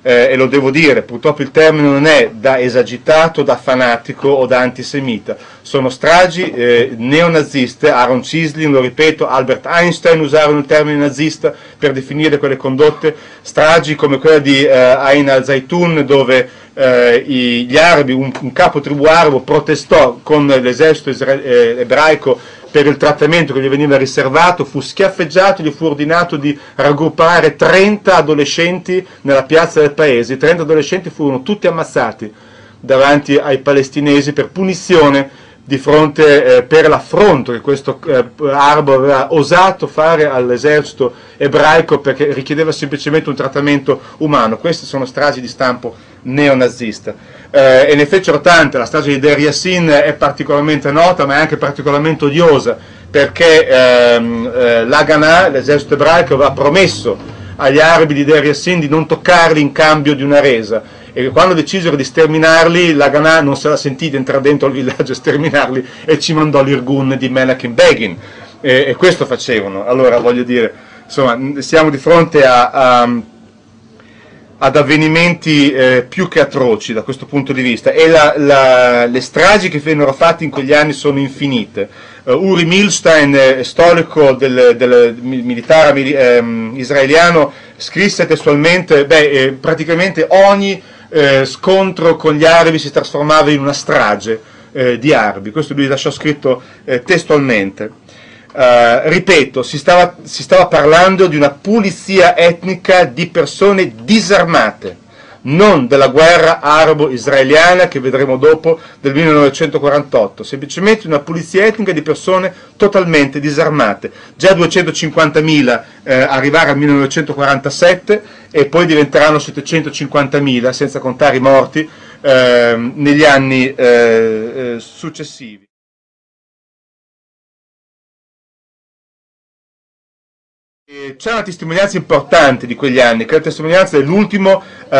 eh, e lo devo dire, purtroppo il termine non è da esagitato, da fanatico o da antisemita, sono stragi eh, neonaziste. Aaron Cislin, lo ripeto, Albert Einstein usarono il termine nazista per definire quelle condotte, stragi come quella di eh, Ain al-Zaytun, dove eh, gli arabi, un, un capo tribù arabo protestò con l'esercito isra- eh, ebraico per il trattamento che gli veniva riservato, fu schiaffeggiato, gli fu ordinato di raggruppare trenta adolescenti nella piazza del paese. I trenta adolescenti furono tutti ammazzati davanti ai palestinesi per punizione di fronte eh, per l'affronto che questo eh, arabo aveva osato fare all'esercito ebraico, perché richiedeva semplicemente un trattamento umano. Queste sono stragi di stampo neonazista, eh, e ne fecero tante. La strage di Deir Yassin è particolarmente nota, ma è anche particolarmente odiosa, perché ehm, eh, l'Haganah, l'esercito ebraico, aveva promesso agli arabi di Deir Yassin di non toccarli in cambio di una resa, e quando decisero di sterminarli, l'Haganah non se la sentì di entrare dentro il villaggio e sterminarli, e ci mandò l'Irgun di Menachem Begin, e, e questo facevano. Allora, voglio dire, insomma, siamo di fronte a, a ad avvenimenti eh, più che atroci da questo punto di vista, e la, la, le stragi che vennero fatte in quegli anni sono infinite. Uh, Uri Milstein, eh, storico del, del militare eh, israeliano, scrisse testualmente, beh, eh, praticamente ogni eh, scontro con gli arabi si trasformava in una strage eh, di arabi. Questo lui lasciò scritto eh, testualmente. Uh, ripeto, si stava, si stava parlando di una pulizia etnica di persone disarmate, non della guerra arabo-israeliana che vedremo dopo del millenovecentoquarantotto, semplicemente una pulizia etnica di persone totalmente disarmate. Già duecentocinquantamila eh, arrivare al millenovecentoquarantasette, e poi diventeranno settecentocinquantamila, senza contare i morti, eh, negli anni eh, eh, successivi. C'è una testimonianza importante di quegli anni, che è la testimonianza dell'ultimo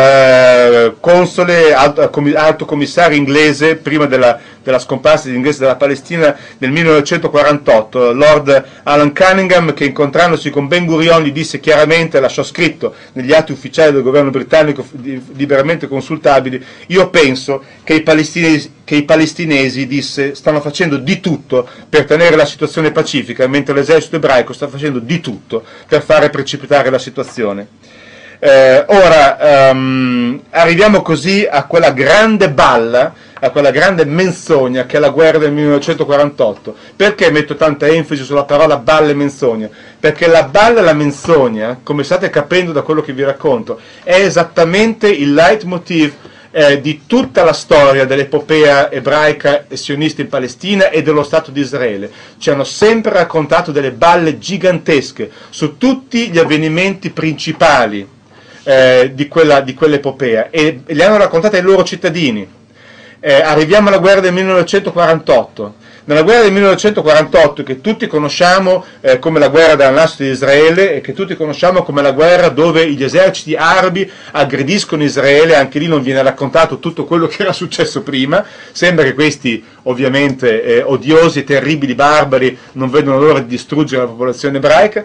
eh, console, alto, alto commissario inglese, prima della, della scomparsa degli inglesi dalla Palestina nel millenovecentoquarantotto, Lord Alan Cunningham, che incontrandosi con Ben Gurion gli disse chiaramente, lasciò scritto negli atti ufficiali del governo britannico liberamente consultabili: io penso che i palestinesi, che i palestinesi disse, stanno facendo di tutto per tenere la situazione pacifica, mentre l'esercito ebraico sta facendo di tutto per fare precipitare la situazione. Eh, ora um, arriviamo così a quella grande balla, a quella grande menzogna che è la guerra del millenovecentoquarantotto. Perché metto tanta enfasi sulla parola balla e menzogna? Perché la balla e la menzogna, come state capendo da quello che vi racconto, è esattamente il leitmotiv Eh, di tutta la storia dell'epopea ebraica e sionista in Palestina e dello Stato di Israele. Ci hanno sempre raccontato delle balle gigantesche su tutti gli avvenimenti principali eh, di, quella, di quell'epopea, e le hanno raccontate ai loro cittadini. Eh, arriviamo alla guerra del millenovecentoquarantotto. Nella guerra del millenovecentoquarantotto, che tutti conosciamo eh, come la guerra della nascita di Israele, e che tutti conosciamo come la guerra dove gli eserciti arabi aggrediscono Israele, anche lì non viene raccontato tutto quello che era successo prima. Sembra che questi, ovviamente, eh, odiosi e terribili barbari non vedono l'ora di distruggere la popolazione ebraica.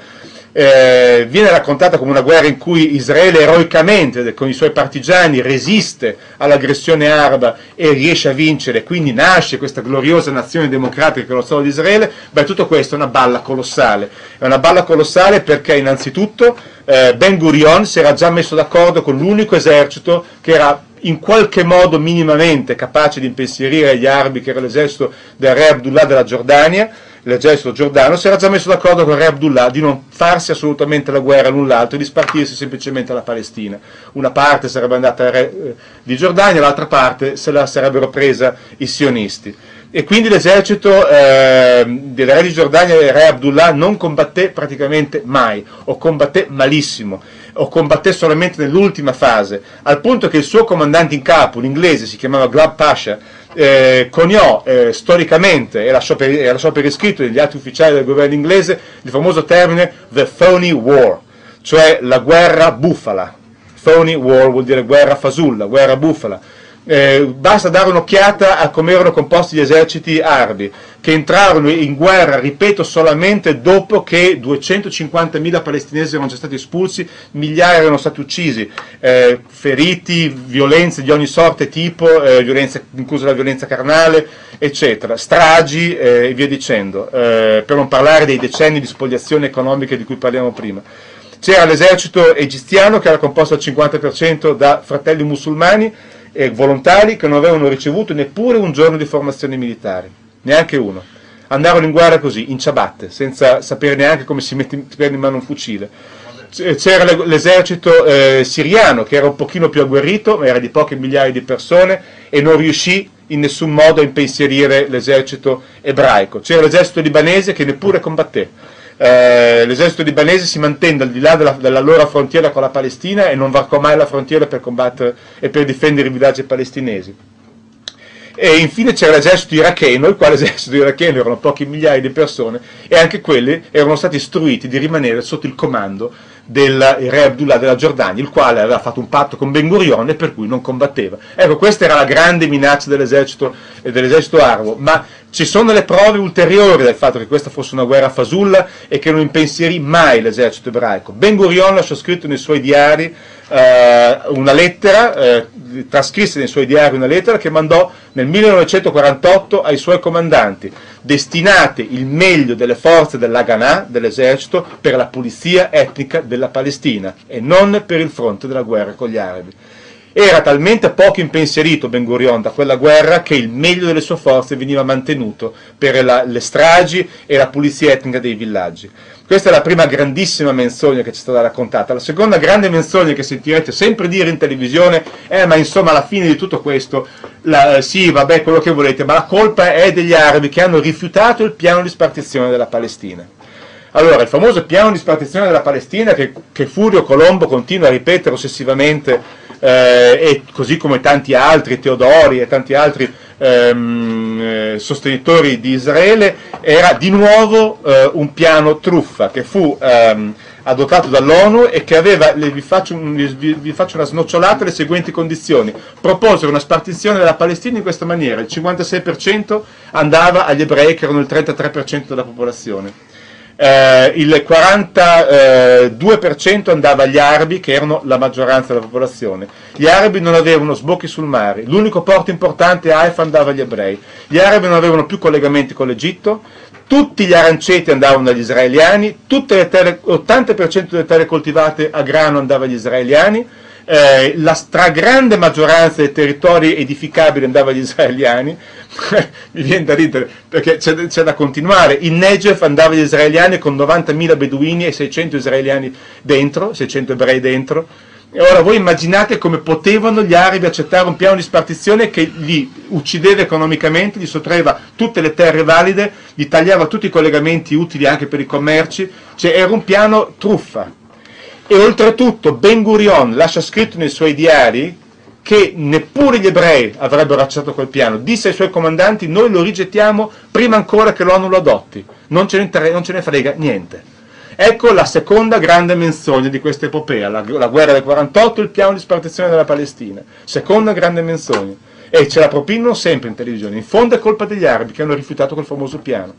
Eh, viene raccontata come una guerra in cui Israele eroicamente con i suoi partigiani resiste all'aggressione araba e riesce a vincere, quindi nasce questa gloriosa nazione democratica che è lo Stato di Israele. Beh, tutto questo è una balla colossale, è una balla colossale perché innanzitutto eh, Ben Gurion si era già messo d'accordo con l'unico esercito che era in qualche modo minimamente capace di impensierire gli arabi, che era l'esercito del re Abdullah della Giordania. L'esercito giordano si era già messo d'accordo con il re Abdullah di non farsi assolutamente la guerra l'un l'altro e di spartirsi semplicemente alla Palestina. Una parte sarebbe andata al re eh, di Giordania, l'altra parte se la sarebbero presa i sionisti. E quindi l'esercito eh, del re di Giordania e del re Abdullah non combatté praticamente mai, o combatté malissimo, o combatté solamente nell'ultima fase, al punto che il suo comandante in capo, un inglese, si chiamava Glab Pasha, eh, coniò eh, storicamente e lasciò per, e lasciò per iscritto negli atti ufficiali del governo inglese il famoso termine the phony war, cioè la guerra bufala. Phony war vuol dire guerra fasulla, guerra bufala, Eh, basta dare un'occhiata a come erano composti gli eserciti arabi, che entrarono in guerra, ripeto, solamente dopo che duecentocinquantamila palestinesi erano già stati espulsi, migliaia erano stati uccisi, eh, feriti, violenze di ogni sorta e tipo, eh, violenza, inclusa la violenza carnale, eccetera, stragi eh, e via dicendo, eh, per non parlare dei decenni di spoliazione economica di cui parliamo prima. C'era l'esercito egiziano, che era composto al cinquanta per cento da fratelli musulmani e volontari che non avevano ricevuto neppure un giorno di formazione militare, neanche uno. Andarono in guerra così, in ciabatte, senza sapere neanche come si mette in mano un fucile. C'era l'esercito eh, siriano, che era un pochino più agguerrito, ma era di poche migliaia di persone e non riuscì in nessun modo a impensierire l'esercito ebraico. C'era l'esercito libanese, che neppure combatté. Eh, l'esercito libanese si mantenne al di là della, della loro frontiera con la Palestina e non varcò mai la frontiera per combattere e per difendere i villaggi palestinesi. E infine c'era l'esercito iracheno, il quale esercito iracheno erano poche migliaia di persone, e anche quelli erano stati istruiti di rimanere sotto il comando del re Abdullah della Giordania, il quale aveva fatto un patto con Ben Gurion e per cui non combatteva. Ecco, questa era la grande minaccia dell'esercito, dell'esercito arabo, ma ci sono le prove ulteriori del fatto che questa fosse una guerra fasulla e che non impensierì mai l'esercito ebraico. Ben Gurion lasciò scritto nei suoi diari eh, una lettera, eh, trascrisse nei suoi diari una lettera che mandò nel millenovecentoquarantotto ai suoi comandanti: destinate il meglio delle forze dell'Haganah, dell'esercito, per la pulizia etnica della Palestina e non per il fronte della guerra con gli arabi. Era talmente poco impensierito Ben Gurion da quella guerra che il meglio delle sue forze veniva mantenuto per la, le stragi e la pulizia etnica dei villaggi. Questa è la prima grandissima menzogna che ci è stata raccontata. La seconda grande menzogna che sentirete sempre dire in televisione è: ma insomma, alla fine di tutto questo, la, sì, vabbè, quello che volete, ma la colpa è degli arabi che hanno rifiutato il piano di spartizione della Palestina. Allora, il famoso piano di spartizione della Palestina, che, che Furio Colombo continua a ripetere ossessivamente, eh, e così come tanti altri, Teodori e tanti altri ehm, eh, sostenitori di Israele, era di nuovo eh, un piano truffa che fu ehm, adottato dall'ONU e che aveva, vi faccio, un, vi, vi faccio una snocciolata, le seguenti condizioni. Proposero una spartizione della Palestina in questa maniera: il cinquantasei per cento andava agli ebrei, che erano il trentatré per cento della popolazione. Eh, il quarantadue per cento andava agli arabi, che erano la maggioranza della popolazione. Gli arabi non avevano sbocchi sul mare, l'unico porto importante, Haifa, andava agli ebrei. Gli arabi non avevano più collegamenti con l'Egitto, tutti gli aranceti andavano agli israeliani, tutte le terre, l'ottanta per cento delle terre coltivate a grano andava agli israeliani, eh, la stragrande maggioranza dei territori edificabili andava agli israeliani. Mi viene da ridere perché c'è, c'è da continuare. In Negev andava agli israeliani con novantamila beduini e seicento israeliani dentro, seicento ebrei dentro. E ora voi immaginate come potevano gli arabi accettare un piano di spartizione che li uccideva economicamente, gli sottraeva tutte le terre valide, gli tagliava tutti i collegamenti utili anche per i commerci. Cioè, era un piano truffa. E oltretutto Ben Gurion lascia scritto nei suoi diari che neppure gli ebrei avrebbero accettato quel piano. Disse ai suoi comandanti: noi lo rigettiamo prima ancora che l'ONU lo adotti, non ce ne, inter- non ce ne frega niente. Ecco la seconda grande menzogna di questa epopea: la, la guerra del quarantotto, il piano di spartizione della Palestina. Seconda grande menzogna, e ce la propinano sempre in televisione. In fondo è colpa degli arabi che hanno rifiutato quel famoso piano.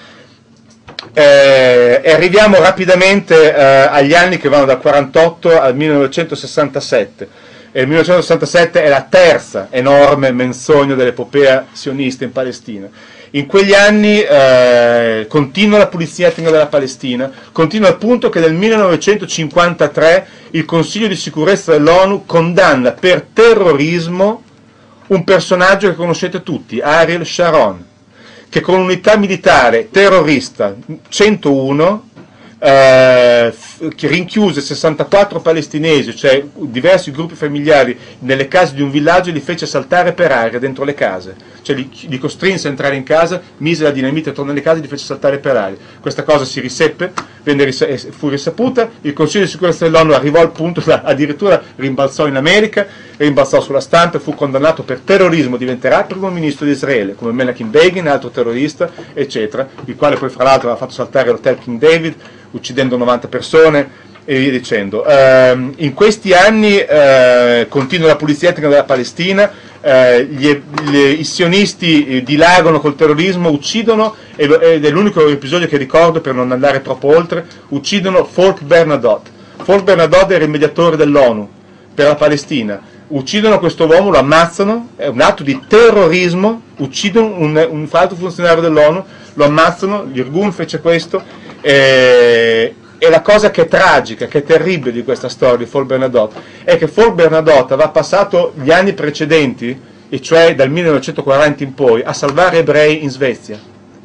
Eh, e arriviamo rapidamente eh, agli anni che vanno dal quarantotto al millenovecentosessantasette. E il millenovecentosessantasette è la terza enorme menzogna dell'epopea sionista in Palestina. In quegli anni eh, continua la pulizia etnica della Palestina, continua al punto che nel millenovecentocinquantatré il Consiglio di sicurezza dell'ONU condanna per terrorismo un personaggio che conoscete tutti, Ariel Sharon, che con unità militare terrorista centouno eh, rinchiuse sessantaquattro palestinesi, cioè diversi gruppi familiari, nelle case di un villaggio e li fece saltare per aria dentro le case, cioè li, li costrinse a entrare in casa, mise la dinamite attorno alle case e li fece saltare per aria. Questa cosa si riseppe, venne ris- fu risaputa, il Consiglio di sicurezza dell'ONU arrivò al punto da addirittura rimbalzò in America, rimbalzò sulla stampa e fu condannato per terrorismo, diventerà primo ministro di Israele, come Menachem Begin, altro terrorista, eccetera, il quale poi fra l'altro aveva fatto saltare l'hotel King David, uccidendo novanta persone, e via dicendo. Eh, in questi anni eh, continua la pulizia etnica della Palestina, eh, gli, gli, i sionisti dilagano col terrorismo, uccidono, ed è l'unico episodio che ricordo per non andare troppo oltre, uccidono Folk Bernadotte. Folk Bernadotte era il mediatore dell'ONU per la Palestina, uccidono questo uomo, lo ammazzano, è un atto di terrorismo, uccidono un, un alto funzionario dell'ONU, lo ammazzano, l'Irgun fece questo, eh, e la cosa che è tragica, che è terribile di questa storia di Folk Bernadotte, è che Folk Bernadotte aveva passato gli anni precedenti, e cioè dal millenovecentoquaranta in poi, a salvare ebrei in Svezia.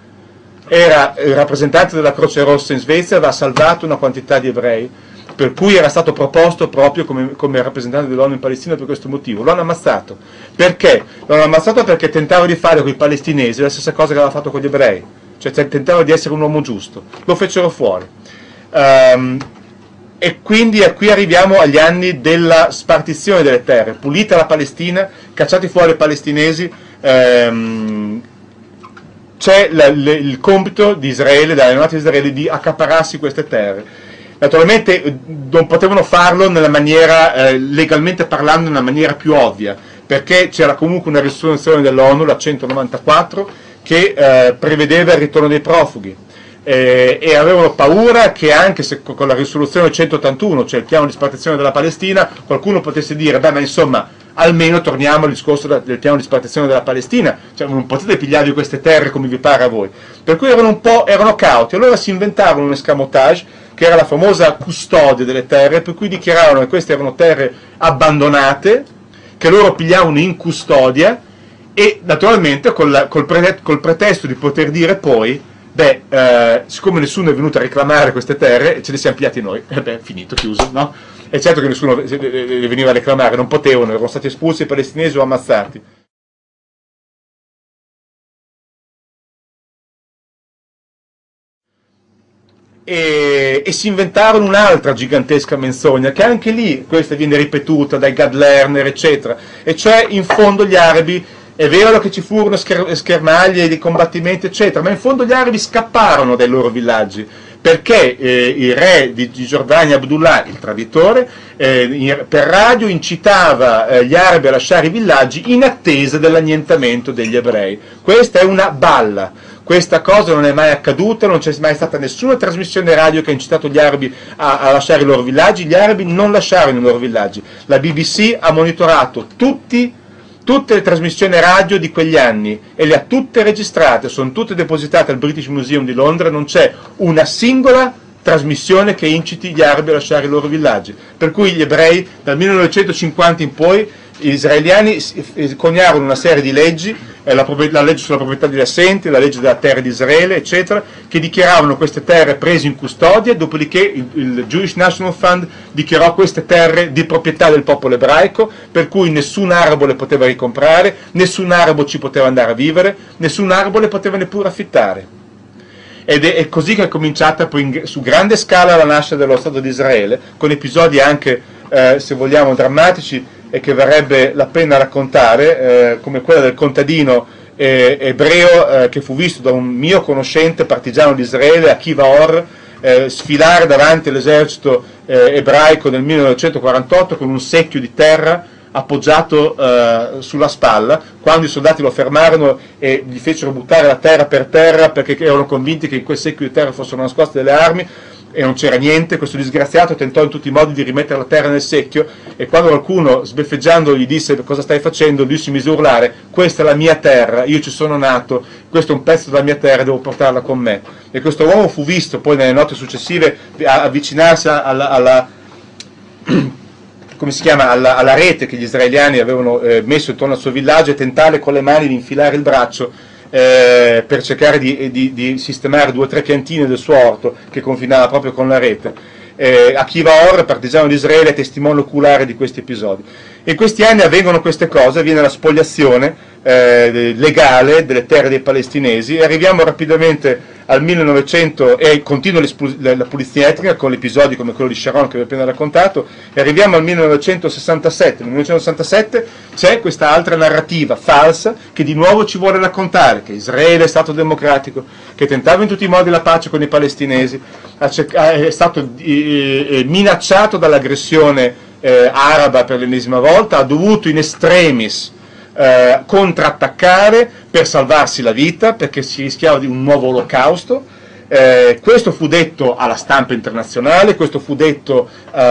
Era il rappresentante della Croce Rossa in Svezia, aveva salvato una quantità di ebrei, per cui era stato proposto proprio come, come rappresentante dell'ONU in Palestina per questo motivo. Lo hanno ammazzato. Perché? Lo hanno ammazzato perché tentava di fare con i palestinesi la stessa cosa che aveva fatto con gli ebrei, cioè tentava di essere un uomo giusto. Lo fecero fuori. Um, e quindi qui arriviamo agli anni della spartizione delle terre, pulita la Palestina, cacciati fuori i palestinesi. Um, c'è la, le, il compito di Israele, dell'aeronautica di Israele, di accaparrarsi queste terre. Naturalmente non potevano farlo nella maniera, eh, legalmente parlando, in una maniera più ovvia, perché c'era comunque una risoluzione dell'ONU, la centonovantaquattro, che eh, prevedeva il ritorno dei profughi. Eh, e avevano paura che anche se con la risoluzione centottantuno, cioè il piano di spartizione della Palestina, qualcuno potesse dire, beh ma insomma almeno torniamo al discorso da, del piano di spartizione della Palestina, cioè non potete pigliarvi queste terre come vi pare a voi, per cui erano un po' erano cauti, allora si inventarono un escamotage che era la famosa custodia delle terre, per cui dichiaravano che queste erano terre abbandonate, che loro pigliavano in custodia, e naturalmente col, col, pre, col pretesto di poter dire poi, beh, eh, siccome nessuno è venuto a reclamare queste terre, ce le siamo pigliati noi, e beh, finito, chiuso, no? E certo che nessuno le veniva a reclamare, non potevano, erano stati espulsi i palestinesi o ammazzati. E, e si inventarono un'altra gigantesca menzogna, che anche lì, questa viene ripetuta dai Gad Lerner, eccetera, e cioè in fondo gli arabi, è vero che ci furono scher- schermaglie di combattimenti, eccetera, ma in fondo gli arabi scapparono dai loro villaggi, perché eh, il re di, di Giordania, Abdullah, il traditore, eh, in, per radio incitava eh, gli arabi a lasciare i villaggi in attesa dell'annientamento degli ebrei. Questa è una balla, questa cosa non è mai accaduta, non c'è mai stata nessuna trasmissione radio che ha incitato gli arabi a, a lasciare i loro villaggi, gli arabi non lasciarono i loro villaggi. La B B C ha monitorato tutti tutte le trasmissioni radio di quegli anni e le ha tutte registrate, sono tutte depositate al British Museum di Londra, non c'è una singola trasmissione che inciti gli arabi a lasciare i loro villaggi, per cui gli ebrei dal millenovecentocinquanta in poi gli israeliani coniarono una serie di leggi, eh, la, la legge sulla proprietà degli assenti, la legge della terra di Israele, eccetera, che dichiaravano queste terre prese in custodia, dopodiché il, il Jewish National Fund dichiarò queste terre di proprietà del popolo ebraico, per cui nessun arabo le poteva ricomprare, nessun arabo ci poteva andare a vivere, nessun arabo le poteva neppure affittare. Ed è, è così che è cominciata poi in, su grande scala la nascita dello Stato di Israele, con episodi anche, eh, se vogliamo, drammatici, e che varrebbe la pena raccontare, eh, come quella del contadino eh, ebreo eh, che fu visto da un mio conoscente partigiano di Israele, Akiva Or, eh, sfilare davanti all'esercito eh, ebraico nel millenovecentoquarantotto con un secchio di terra appoggiato eh, sulla spalla, quando i soldati lo fermarono e gli fecero buttare la terra per terra perché erano convinti che in quel secchio di terra fossero nascoste delle armi, e non c'era niente. Questo disgraziato tentò in tutti i modi di rimettere la terra nel secchio, e quando qualcuno sbeffeggiando gli disse cosa stai facendo, lui si mise a urlare: questa è la mia terra, io ci sono nato, questo è un pezzo della mia terra, devo portarla con me. E questo uomo fu visto poi nelle notti successive avvicinarsi alla, alla come si chiama, alla, alla rete che gli israeliani avevano eh, messo intorno al suo villaggio, e tentare con le mani di infilare il braccio Eh, per cercare di, di, di sistemare due o tre piantine del suo orto che confinava proprio con la rete. Eh, Akiva Or, partigiano di Israele, è testimone oculare di questi episodi. In questi anni avvengono queste cose, avviene la spoliazione eh, legale delle terre dei palestinesi, e arriviamo rapidamente al millenovecento e continua la pulizia etnica con episodi come quello di Sharon che vi ho appena raccontato, e arriviamo al millenovecentosessantasette. Nel millenovecentosessantasette c'è questa altra narrativa falsa che di nuovo ci vuole raccontare che Israele è stato democratico, che tentava in tutti i modi la pace con i palestinesi, è stato minacciato dall'aggressione eh, araba per l'ennesima volta, ha dovuto in extremis Eh, contrattaccare per salvarsi la vita perché si rischiava di un nuovo olocausto. Eh, questo fu detto alla stampa internazionale, questo fu detto eh,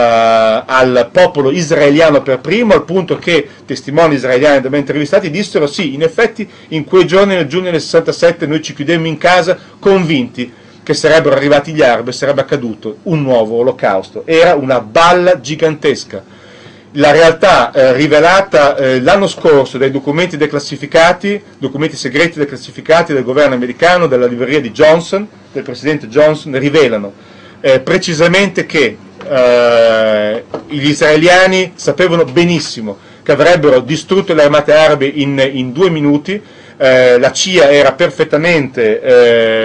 al popolo israeliano per primo, al punto che testimoni israeliani da me intervistati dissero sì, in effetti in quei giorni nel giugno del sessantasette noi ci chiudemmo in casa convinti che sarebbero arrivati gli arabi e sarebbe accaduto un nuovo olocausto. Era una balla gigantesca. La realtà eh, rivelata eh, l'anno scorso dai documenti declassificati, documenti segreti declassificati del governo americano, della libreria di Johnson, del presidente Johnson, rivelano eh, precisamente che eh, gli israeliani sapevano benissimo che avrebbero distrutto le armate arabe in, in due minuti. Eh, la C I A era perfettamente eh,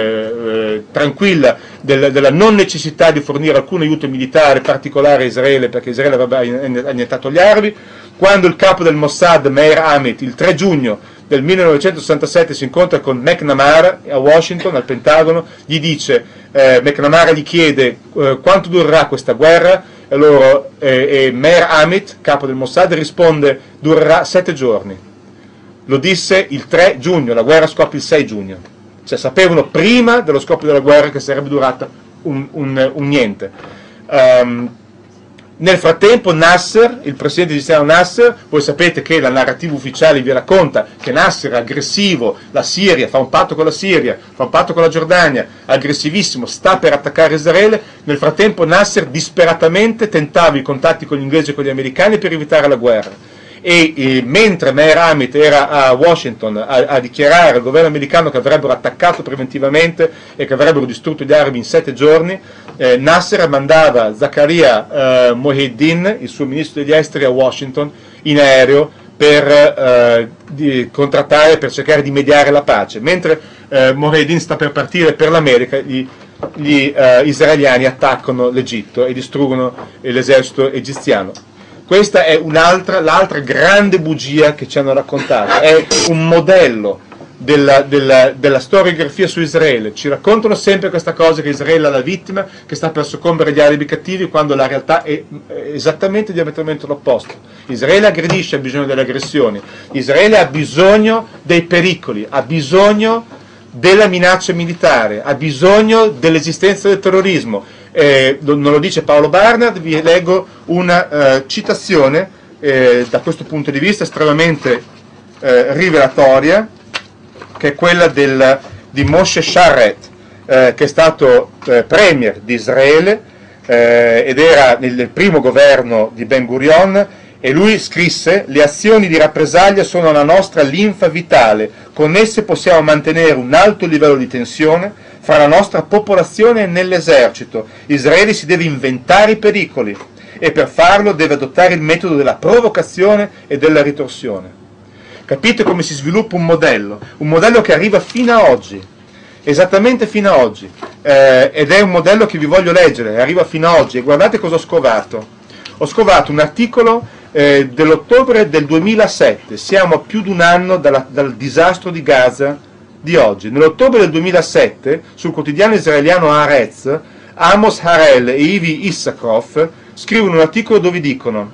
eh, tranquilla del, della non necessità di fornire alcun aiuto militare particolare a Israele, perché Israele aveva annientato gli arabi. Quando il capo del Mossad, Meir Amit, il tre giugno del millenovecentosessantasette si incontra con McNamara a Washington, al Pentagono, gli dice, eh, McNamara gli chiede eh, quanto durerà questa guerra, e, loro, eh, e Meir Amit, capo del Mossad, risponde durerà sette giorni. Lo disse il tre giugno, la guerra scoppia il sei giugno. Cioè sapevano prima dello scoppio della guerra che sarebbe durata un, un, un niente. Um, nel frattempo Nasser, il presidente egiziano Nasser, voi sapete che la narrativa ufficiale vi racconta che Nasser è aggressivo, la Siria, fa un patto con la Siria, fa un patto con la Giordania, aggressivissimo, sta per attaccare Israele. Nel frattempo Nasser disperatamente tentava i contatti con gli inglesi e con gli americani per evitare la guerra. E eh, mentre Meir Amit era a Washington a, a dichiarare al governo americano che avrebbero attaccato preventivamente e che avrebbero distrutto gli arabi in sette giorni, eh, Nasser mandava Zakaria eh, Mohiddin, il suo ministro degli esteri, a Washington in aereo per eh, di, contrattare, per cercare di mediare la pace. Mentre eh, Mohiddin sta per partire per l'America, gli, gli eh, israeliani attaccano l'Egitto e distruggono l'esercito egiziano. Questa è un'altra, l'altra grande bugia che ci hanno raccontato, è un modello della, della, della storiografia su Israele. Ci raccontano sempre questa cosa che Israele è la vittima, che sta per soccombere agli arabi cattivi, quando la realtà è esattamente diametralmente l'opposto. Israele aggredisce, ha bisogno delle aggressioni, Israele ha bisogno dei pericoli, ha bisogno della minaccia militare, ha bisogno dell'esistenza del terrorismo. Eh, non lo dice Paolo Barnard, vi leggo una eh, citazione eh, da questo punto di vista estremamente eh, rivelatoria, che è quella del, di Moshe Sharret, eh, che è stato eh, premier di Israele eh, ed era nel, nel primo governo di Ben Gurion, e lui scrisse: le azioni di rappresaglia sono la nostra linfa vitale, con esse possiamo mantenere un alto livello di tensione fra la nostra popolazione e nell'esercito. Israele si deve inventare i pericoli e per farlo deve adottare il metodo della provocazione e della ritorsione. Capite come si sviluppa un modello? Un modello che arriva fino a oggi, esattamente fino a oggi, eh, ed è un modello che vi voglio leggere, arriva fino a oggi, e guardate cosa ho scovato. Ho scovato un articolo eh, dell'ottobre del duemilasette, siamo a più di un anno dalla, dal disastro di Gaza di oggi. Nell'ottobre del duemilasette, sul quotidiano israeliano Haaretz, Amos Harel e Ivi Issachroff scrivono un articolo dove dicono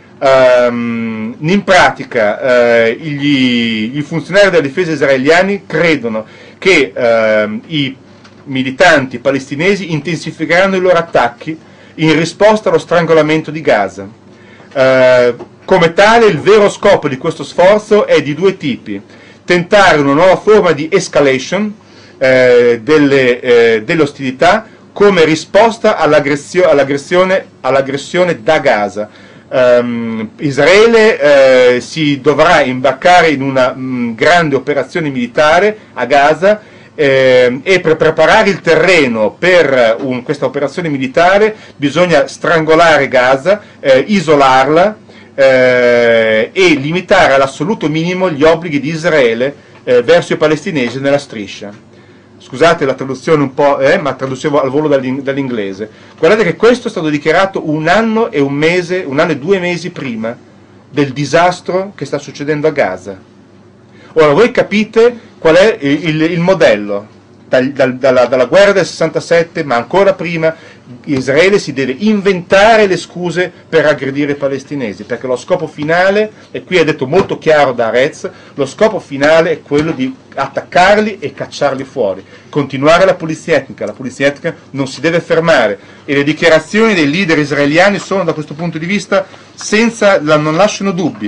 um, in pratica uh, gli, i funzionari della difesa israeliani credono che uh, i militanti palestinesi intensificheranno i loro attacchi in risposta allo strangolamento di Gaza. Uh, come tale, il vero scopo di questo sforzo è di due tipi: tentare una nuova forma di escalation eh, delle, eh, delle ostilità come risposta all'aggressio- all'aggressione, all'aggressione da Gaza. Um, Israele eh, si dovrà imbarcare in una mh, grande operazione militare a Gaza eh, e per preparare il terreno per un, questa operazione militare bisogna strangolare Gaza, eh, isolarla, Eh, e limitare all'assoluto minimo gli obblighi di Israele eh, verso i palestinesi nella striscia. scusate la traduzione un po', eh, ma traducevo al volo dall'inglese. Guardate che questo è stato dichiarato un anno e un mese, un anno e due mesi prima del disastro che sta succedendo a Gaza. Ora voi capite qual è il, il, il modello. Dal, dal, dalla, dalla guerra del sessantasette, ma ancora prima, Israele si deve inventare le scuse per aggredire i palestinesi, perché lo scopo finale, e qui è detto molto chiaro da Arez, lo scopo finale è quello di attaccarli e cacciarli fuori, continuare la pulizia etnica. La pulizia etnica non si deve fermare, e le dichiarazioni dei leader israeliani sono da questo punto di vista senza, non lasciano dubbi.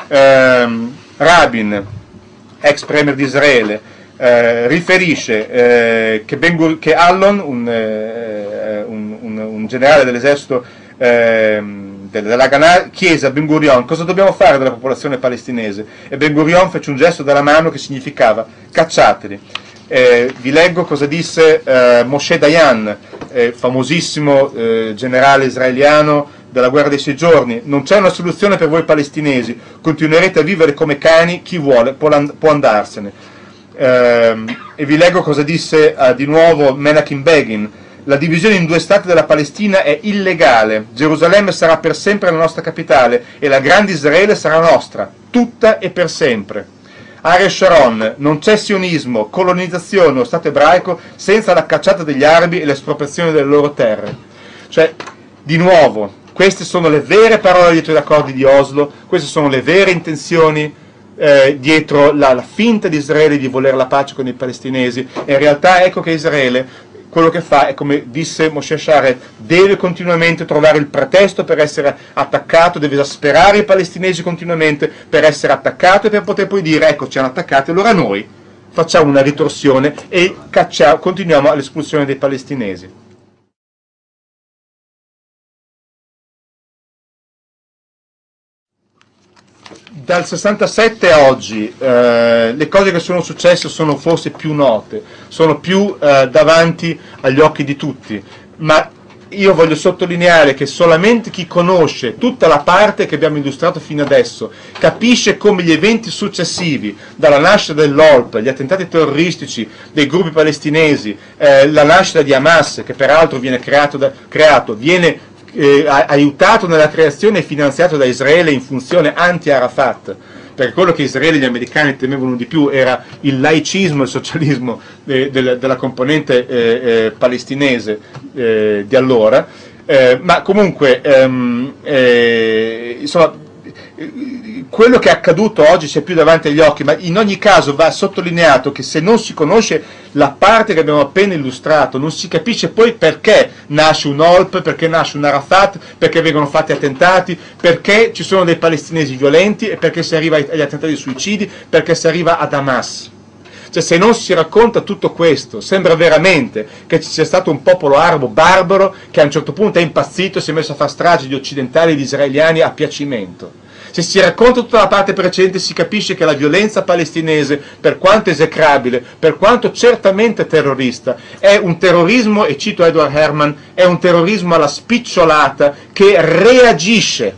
ehm, Rabin, ex premier di Israele, Eh, riferisce eh, che, ben, che Allon, un, eh, un, un, un generale dell'esercito eh, dell'Haganah, chiese a Ben Gurion cosa dobbiamo fare della popolazione palestinese, e Ben Gurion fece un gesto della mano che significava cacciateli. Eh, vi leggo cosa disse eh, Moshe Dayan, eh, famosissimo eh, generale israeliano della guerra dei sei giorni: non c'è una soluzione per voi palestinesi, continuerete a vivere come cani, chi vuole può, può andarsene. Eh, e vi leggo cosa disse eh, di nuovo Menachem Begin: la divisione in due stati della Palestina è illegale, Gerusalemme sarà per sempre la nostra capitale e la grande Israele sarà nostra, tutta e per sempre. Ariel Sharon: non c'è sionismo, colonizzazione o stato ebraico senza la cacciata degli arabi e l'espropriazione delle loro terre. Cioè, di nuovo, queste sono le vere parole dietro gli accordi di Oslo, queste sono le vere intenzioni Eh, dietro la, la finta di Israele di voler la pace con i palestinesi. E in realtà ecco che Israele quello che fa è, come disse Moshe Sharet, deve continuamente trovare il pretesto per essere attaccato, deve esasperare i palestinesi continuamente per essere attaccato e per poter poi dire ecco ci hanno attaccati, allora noi facciamo una ritorsione e cacciamo, continuiamo all'espulsione dei palestinesi. Dal sessantasette a oggi eh, le cose che sono successe sono forse più note, sono più eh, davanti agli occhi di tutti, ma io voglio sottolineare che solamente chi conosce tutta la parte che abbiamo illustrato fino adesso capisce come gli eventi successivi, dalla nascita dell'O L P, gli attentati terroristici dei gruppi palestinesi, eh, la nascita di Hamas, che peraltro viene creato, da, creato viene Eh, aiutato nella creazione e finanziato da Israele in funzione anti-Arafat, perché quello che Israele e gli americani temevano di più era il laicismo e il socialismo eh, del, della componente eh, eh, palestinese eh, di allora, eh, ma comunque ehm, eh, insomma quello che è accaduto oggi c'è più davanti agli occhi, ma in ogni caso va sottolineato che se non si conosce la parte che abbiamo appena illustrato, non si capisce poi perché nasce un O L P, perché nasce un Arafat, perché vengono fatti attentati, perché ci sono dei palestinesi violenti e perché si arriva agli attentati suicidi, perché si arriva ad Hamas. Cioè, se non si racconta tutto questo, sembra veramente che ci sia stato un popolo arabo barbaro che a un certo punto è impazzito e si è messo a fare strage di occidentali e di israeliani a piacimento. Se si racconta tutta la parte precedente si capisce che la violenza palestinese, per quanto esecrabile, per quanto certamente terrorista, è un terrorismo, e cito Edward Herman, è un terrorismo alla spicciolata che reagisce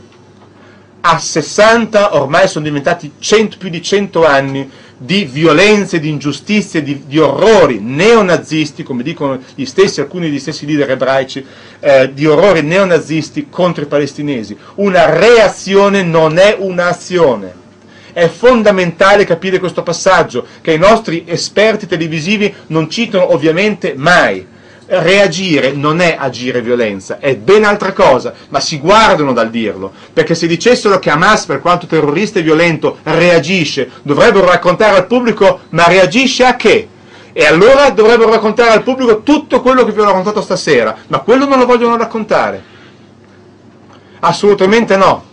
a sessanta, ormai sono diventati cento, più di cento anni di violenze, di ingiustizie, di, di orrori neonazisti, come dicono gli stessi, alcuni degli stessi leader ebraici, eh, di orrori neonazisti contro i palestinesi. Una reazione non è un'azione. È fondamentale capire questo passaggio, che i nostri esperti televisivi non citano ovviamente mai. Reagire non è agire violenza, è ben altra cosa, ma si guardano dal dirlo, perché se dicessero che Hamas, per quanto terrorista e violento, reagisce, dovrebbero raccontare al pubblico, ma reagisce a che? E allora dovrebbero raccontare al pubblico tutto quello che vi ho raccontato stasera, ma quello non lo vogliono raccontare. Assolutamente no.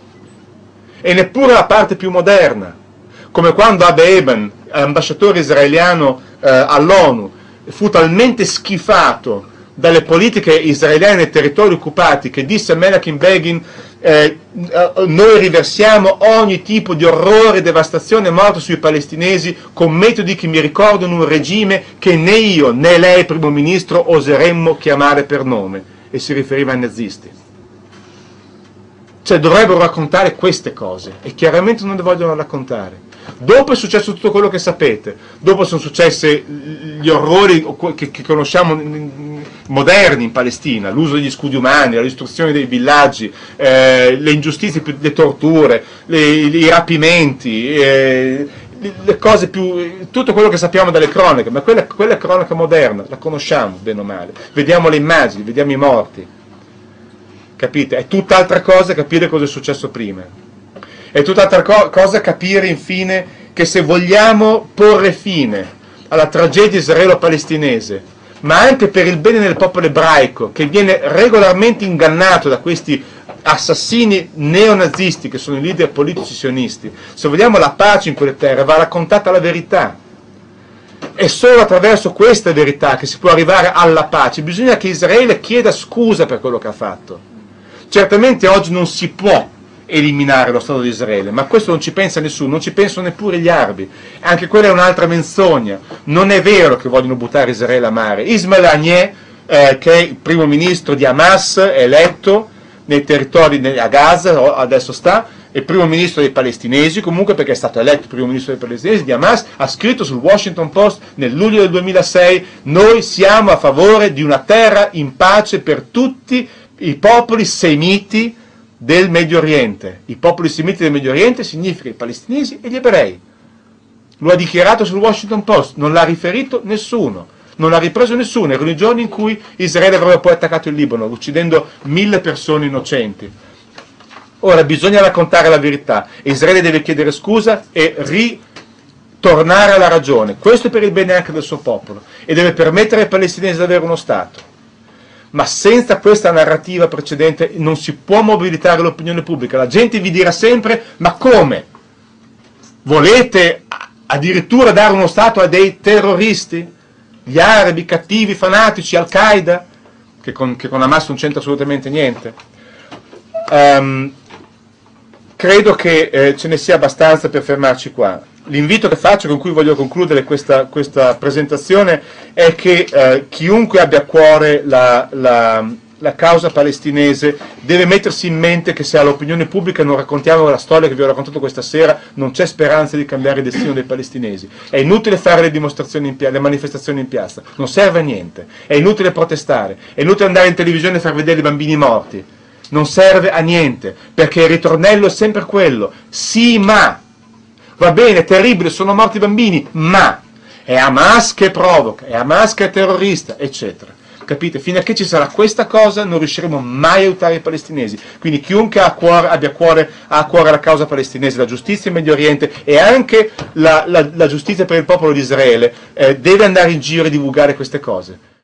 E neppure la parte più moderna, come quando Abbe Eban, ambasciatore israeliano eh, all'ONU, fu talmente schifato dalle politiche israeliane nei territori occupati che disse a Menachem Begin eh, noi riversiamo ogni tipo di orrore, devastazione e morte sui palestinesi con metodi che mi ricordano un regime che né io né lei, primo ministro, oseremmo chiamare per nome, e si riferiva ai nazisti. Cioè dovrebbero raccontare queste cose e chiaramente non le vogliono raccontare. Dopo è successo tutto quello che sapete, dopo sono successi gli orrori che, che conosciamo moderni in Palestina, l'uso degli scudi umani, la distruzione dei villaggi, eh, le ingiustizie, le torture, le, i rapimenti, eh, le cose più, tutto quello che sappiamo dalle cronache, ma quella, quella è cronaca moderna, la conosciamo bene o male, vediamo le immagini, vediamo i morti, capite? È tutt'altra cosa capire cosa è successo prima. È tutt'altra co- cosa capire infine che se vogliamo porre fine alla tragedia israelo-palestinese, ma anche per il bene del popolo ebraico, che viene regolarmente ingannato da questi assassini neonazisti che sono i leader politici sionisti, se vogliamo la pace in quelle terre va raccontata la verità. È solo attraverso questa verità che si può arrivare alla pace. Bisogna che Israele chieda scusa per quello che ha fatto. Certamente oggi non si può eliminare lo Stato di Israele, ma questo non ci pensa nessuno, non ci pensano neppure gli arabi. Anche quella è un'altra menzogna. Non è vero che vogliono buttare Israele a mare. Ismail Haniyeh, eh, che è il primo ministro di Hamas, è eletto nei territori a Gaza, adesso sta, è il primo ministro dei palestinesi, comunque perché è stato eletto il primo ministro dei palestinesi di Hamas, ha scritto sul Washington Post nel luglio del duemilasei: noi siamo a favore di una terra in pace per tutti i popoli semiti del Medio Oriente. I popoli semiti del Medio Oriente significa i palestinesi e gli ebrei. Lo ha dichiarato sul Washington Post, non l'ha riferito nessuno, non l'ha ripreso nessuno. Erano i giorni in cui Israele avrebbe poi attaccato il Libano, uccidendo mille persone innocenti. Ora bisogna raccontare la verità. Israele deve chiedere scusa e ritornare alla ragione. Questo è per il bene anche del suo popolo, e deve permettere ai palestinesi di avere uno Stato. Ma senza questa narrativa precedente non si può mobilitare l'opinione pubblica. La gente vi dirà sempre: ma come? Volete addirittura dare uno Stato a dei terroristi? Gli arabi, cattivi, fanatici, Al-Qaeda, che con, che con Hamas non c'entra assolutamente niente. Um, credo che eh, ce ne sia abbastanza per fermarci qua. L'invito che faccio, con cui voglio concludere questa, questa presentazione, è che eh, chiunque abbia a cuore la, la, la causa palestinese deve mettersi in mente che se all'opinione pubblica non raccontiamo la storia che vi ho raccontato questa sera, non c'è speranza di cambiare il destino dei palestinesi. È inutile fare le dimostrazioni in piazza, le manifestazioni in piazza, non serve a niente. È inutile protestare, è inutile andare in televisione e far vedere i bambini morti, non serve a niente, perché il ritornello è sempre quello: sì, ma va bene, terribile, sono morti i bambini, ma è Hamas che provoca, è Hamas che è terrorista, eccetera. Capite? Fino a che ci sarà questa cosa non riusciremo mai a aiutare i palestinesi. Quindi chiunque ha a cuore, abbia a cuore, ha a cuore la causa palestinese, la giustizia in Medio Oriente e anche la, la, la giustizia per il popolo di Israele, eh, deve andare in giro e divulgare queste cose.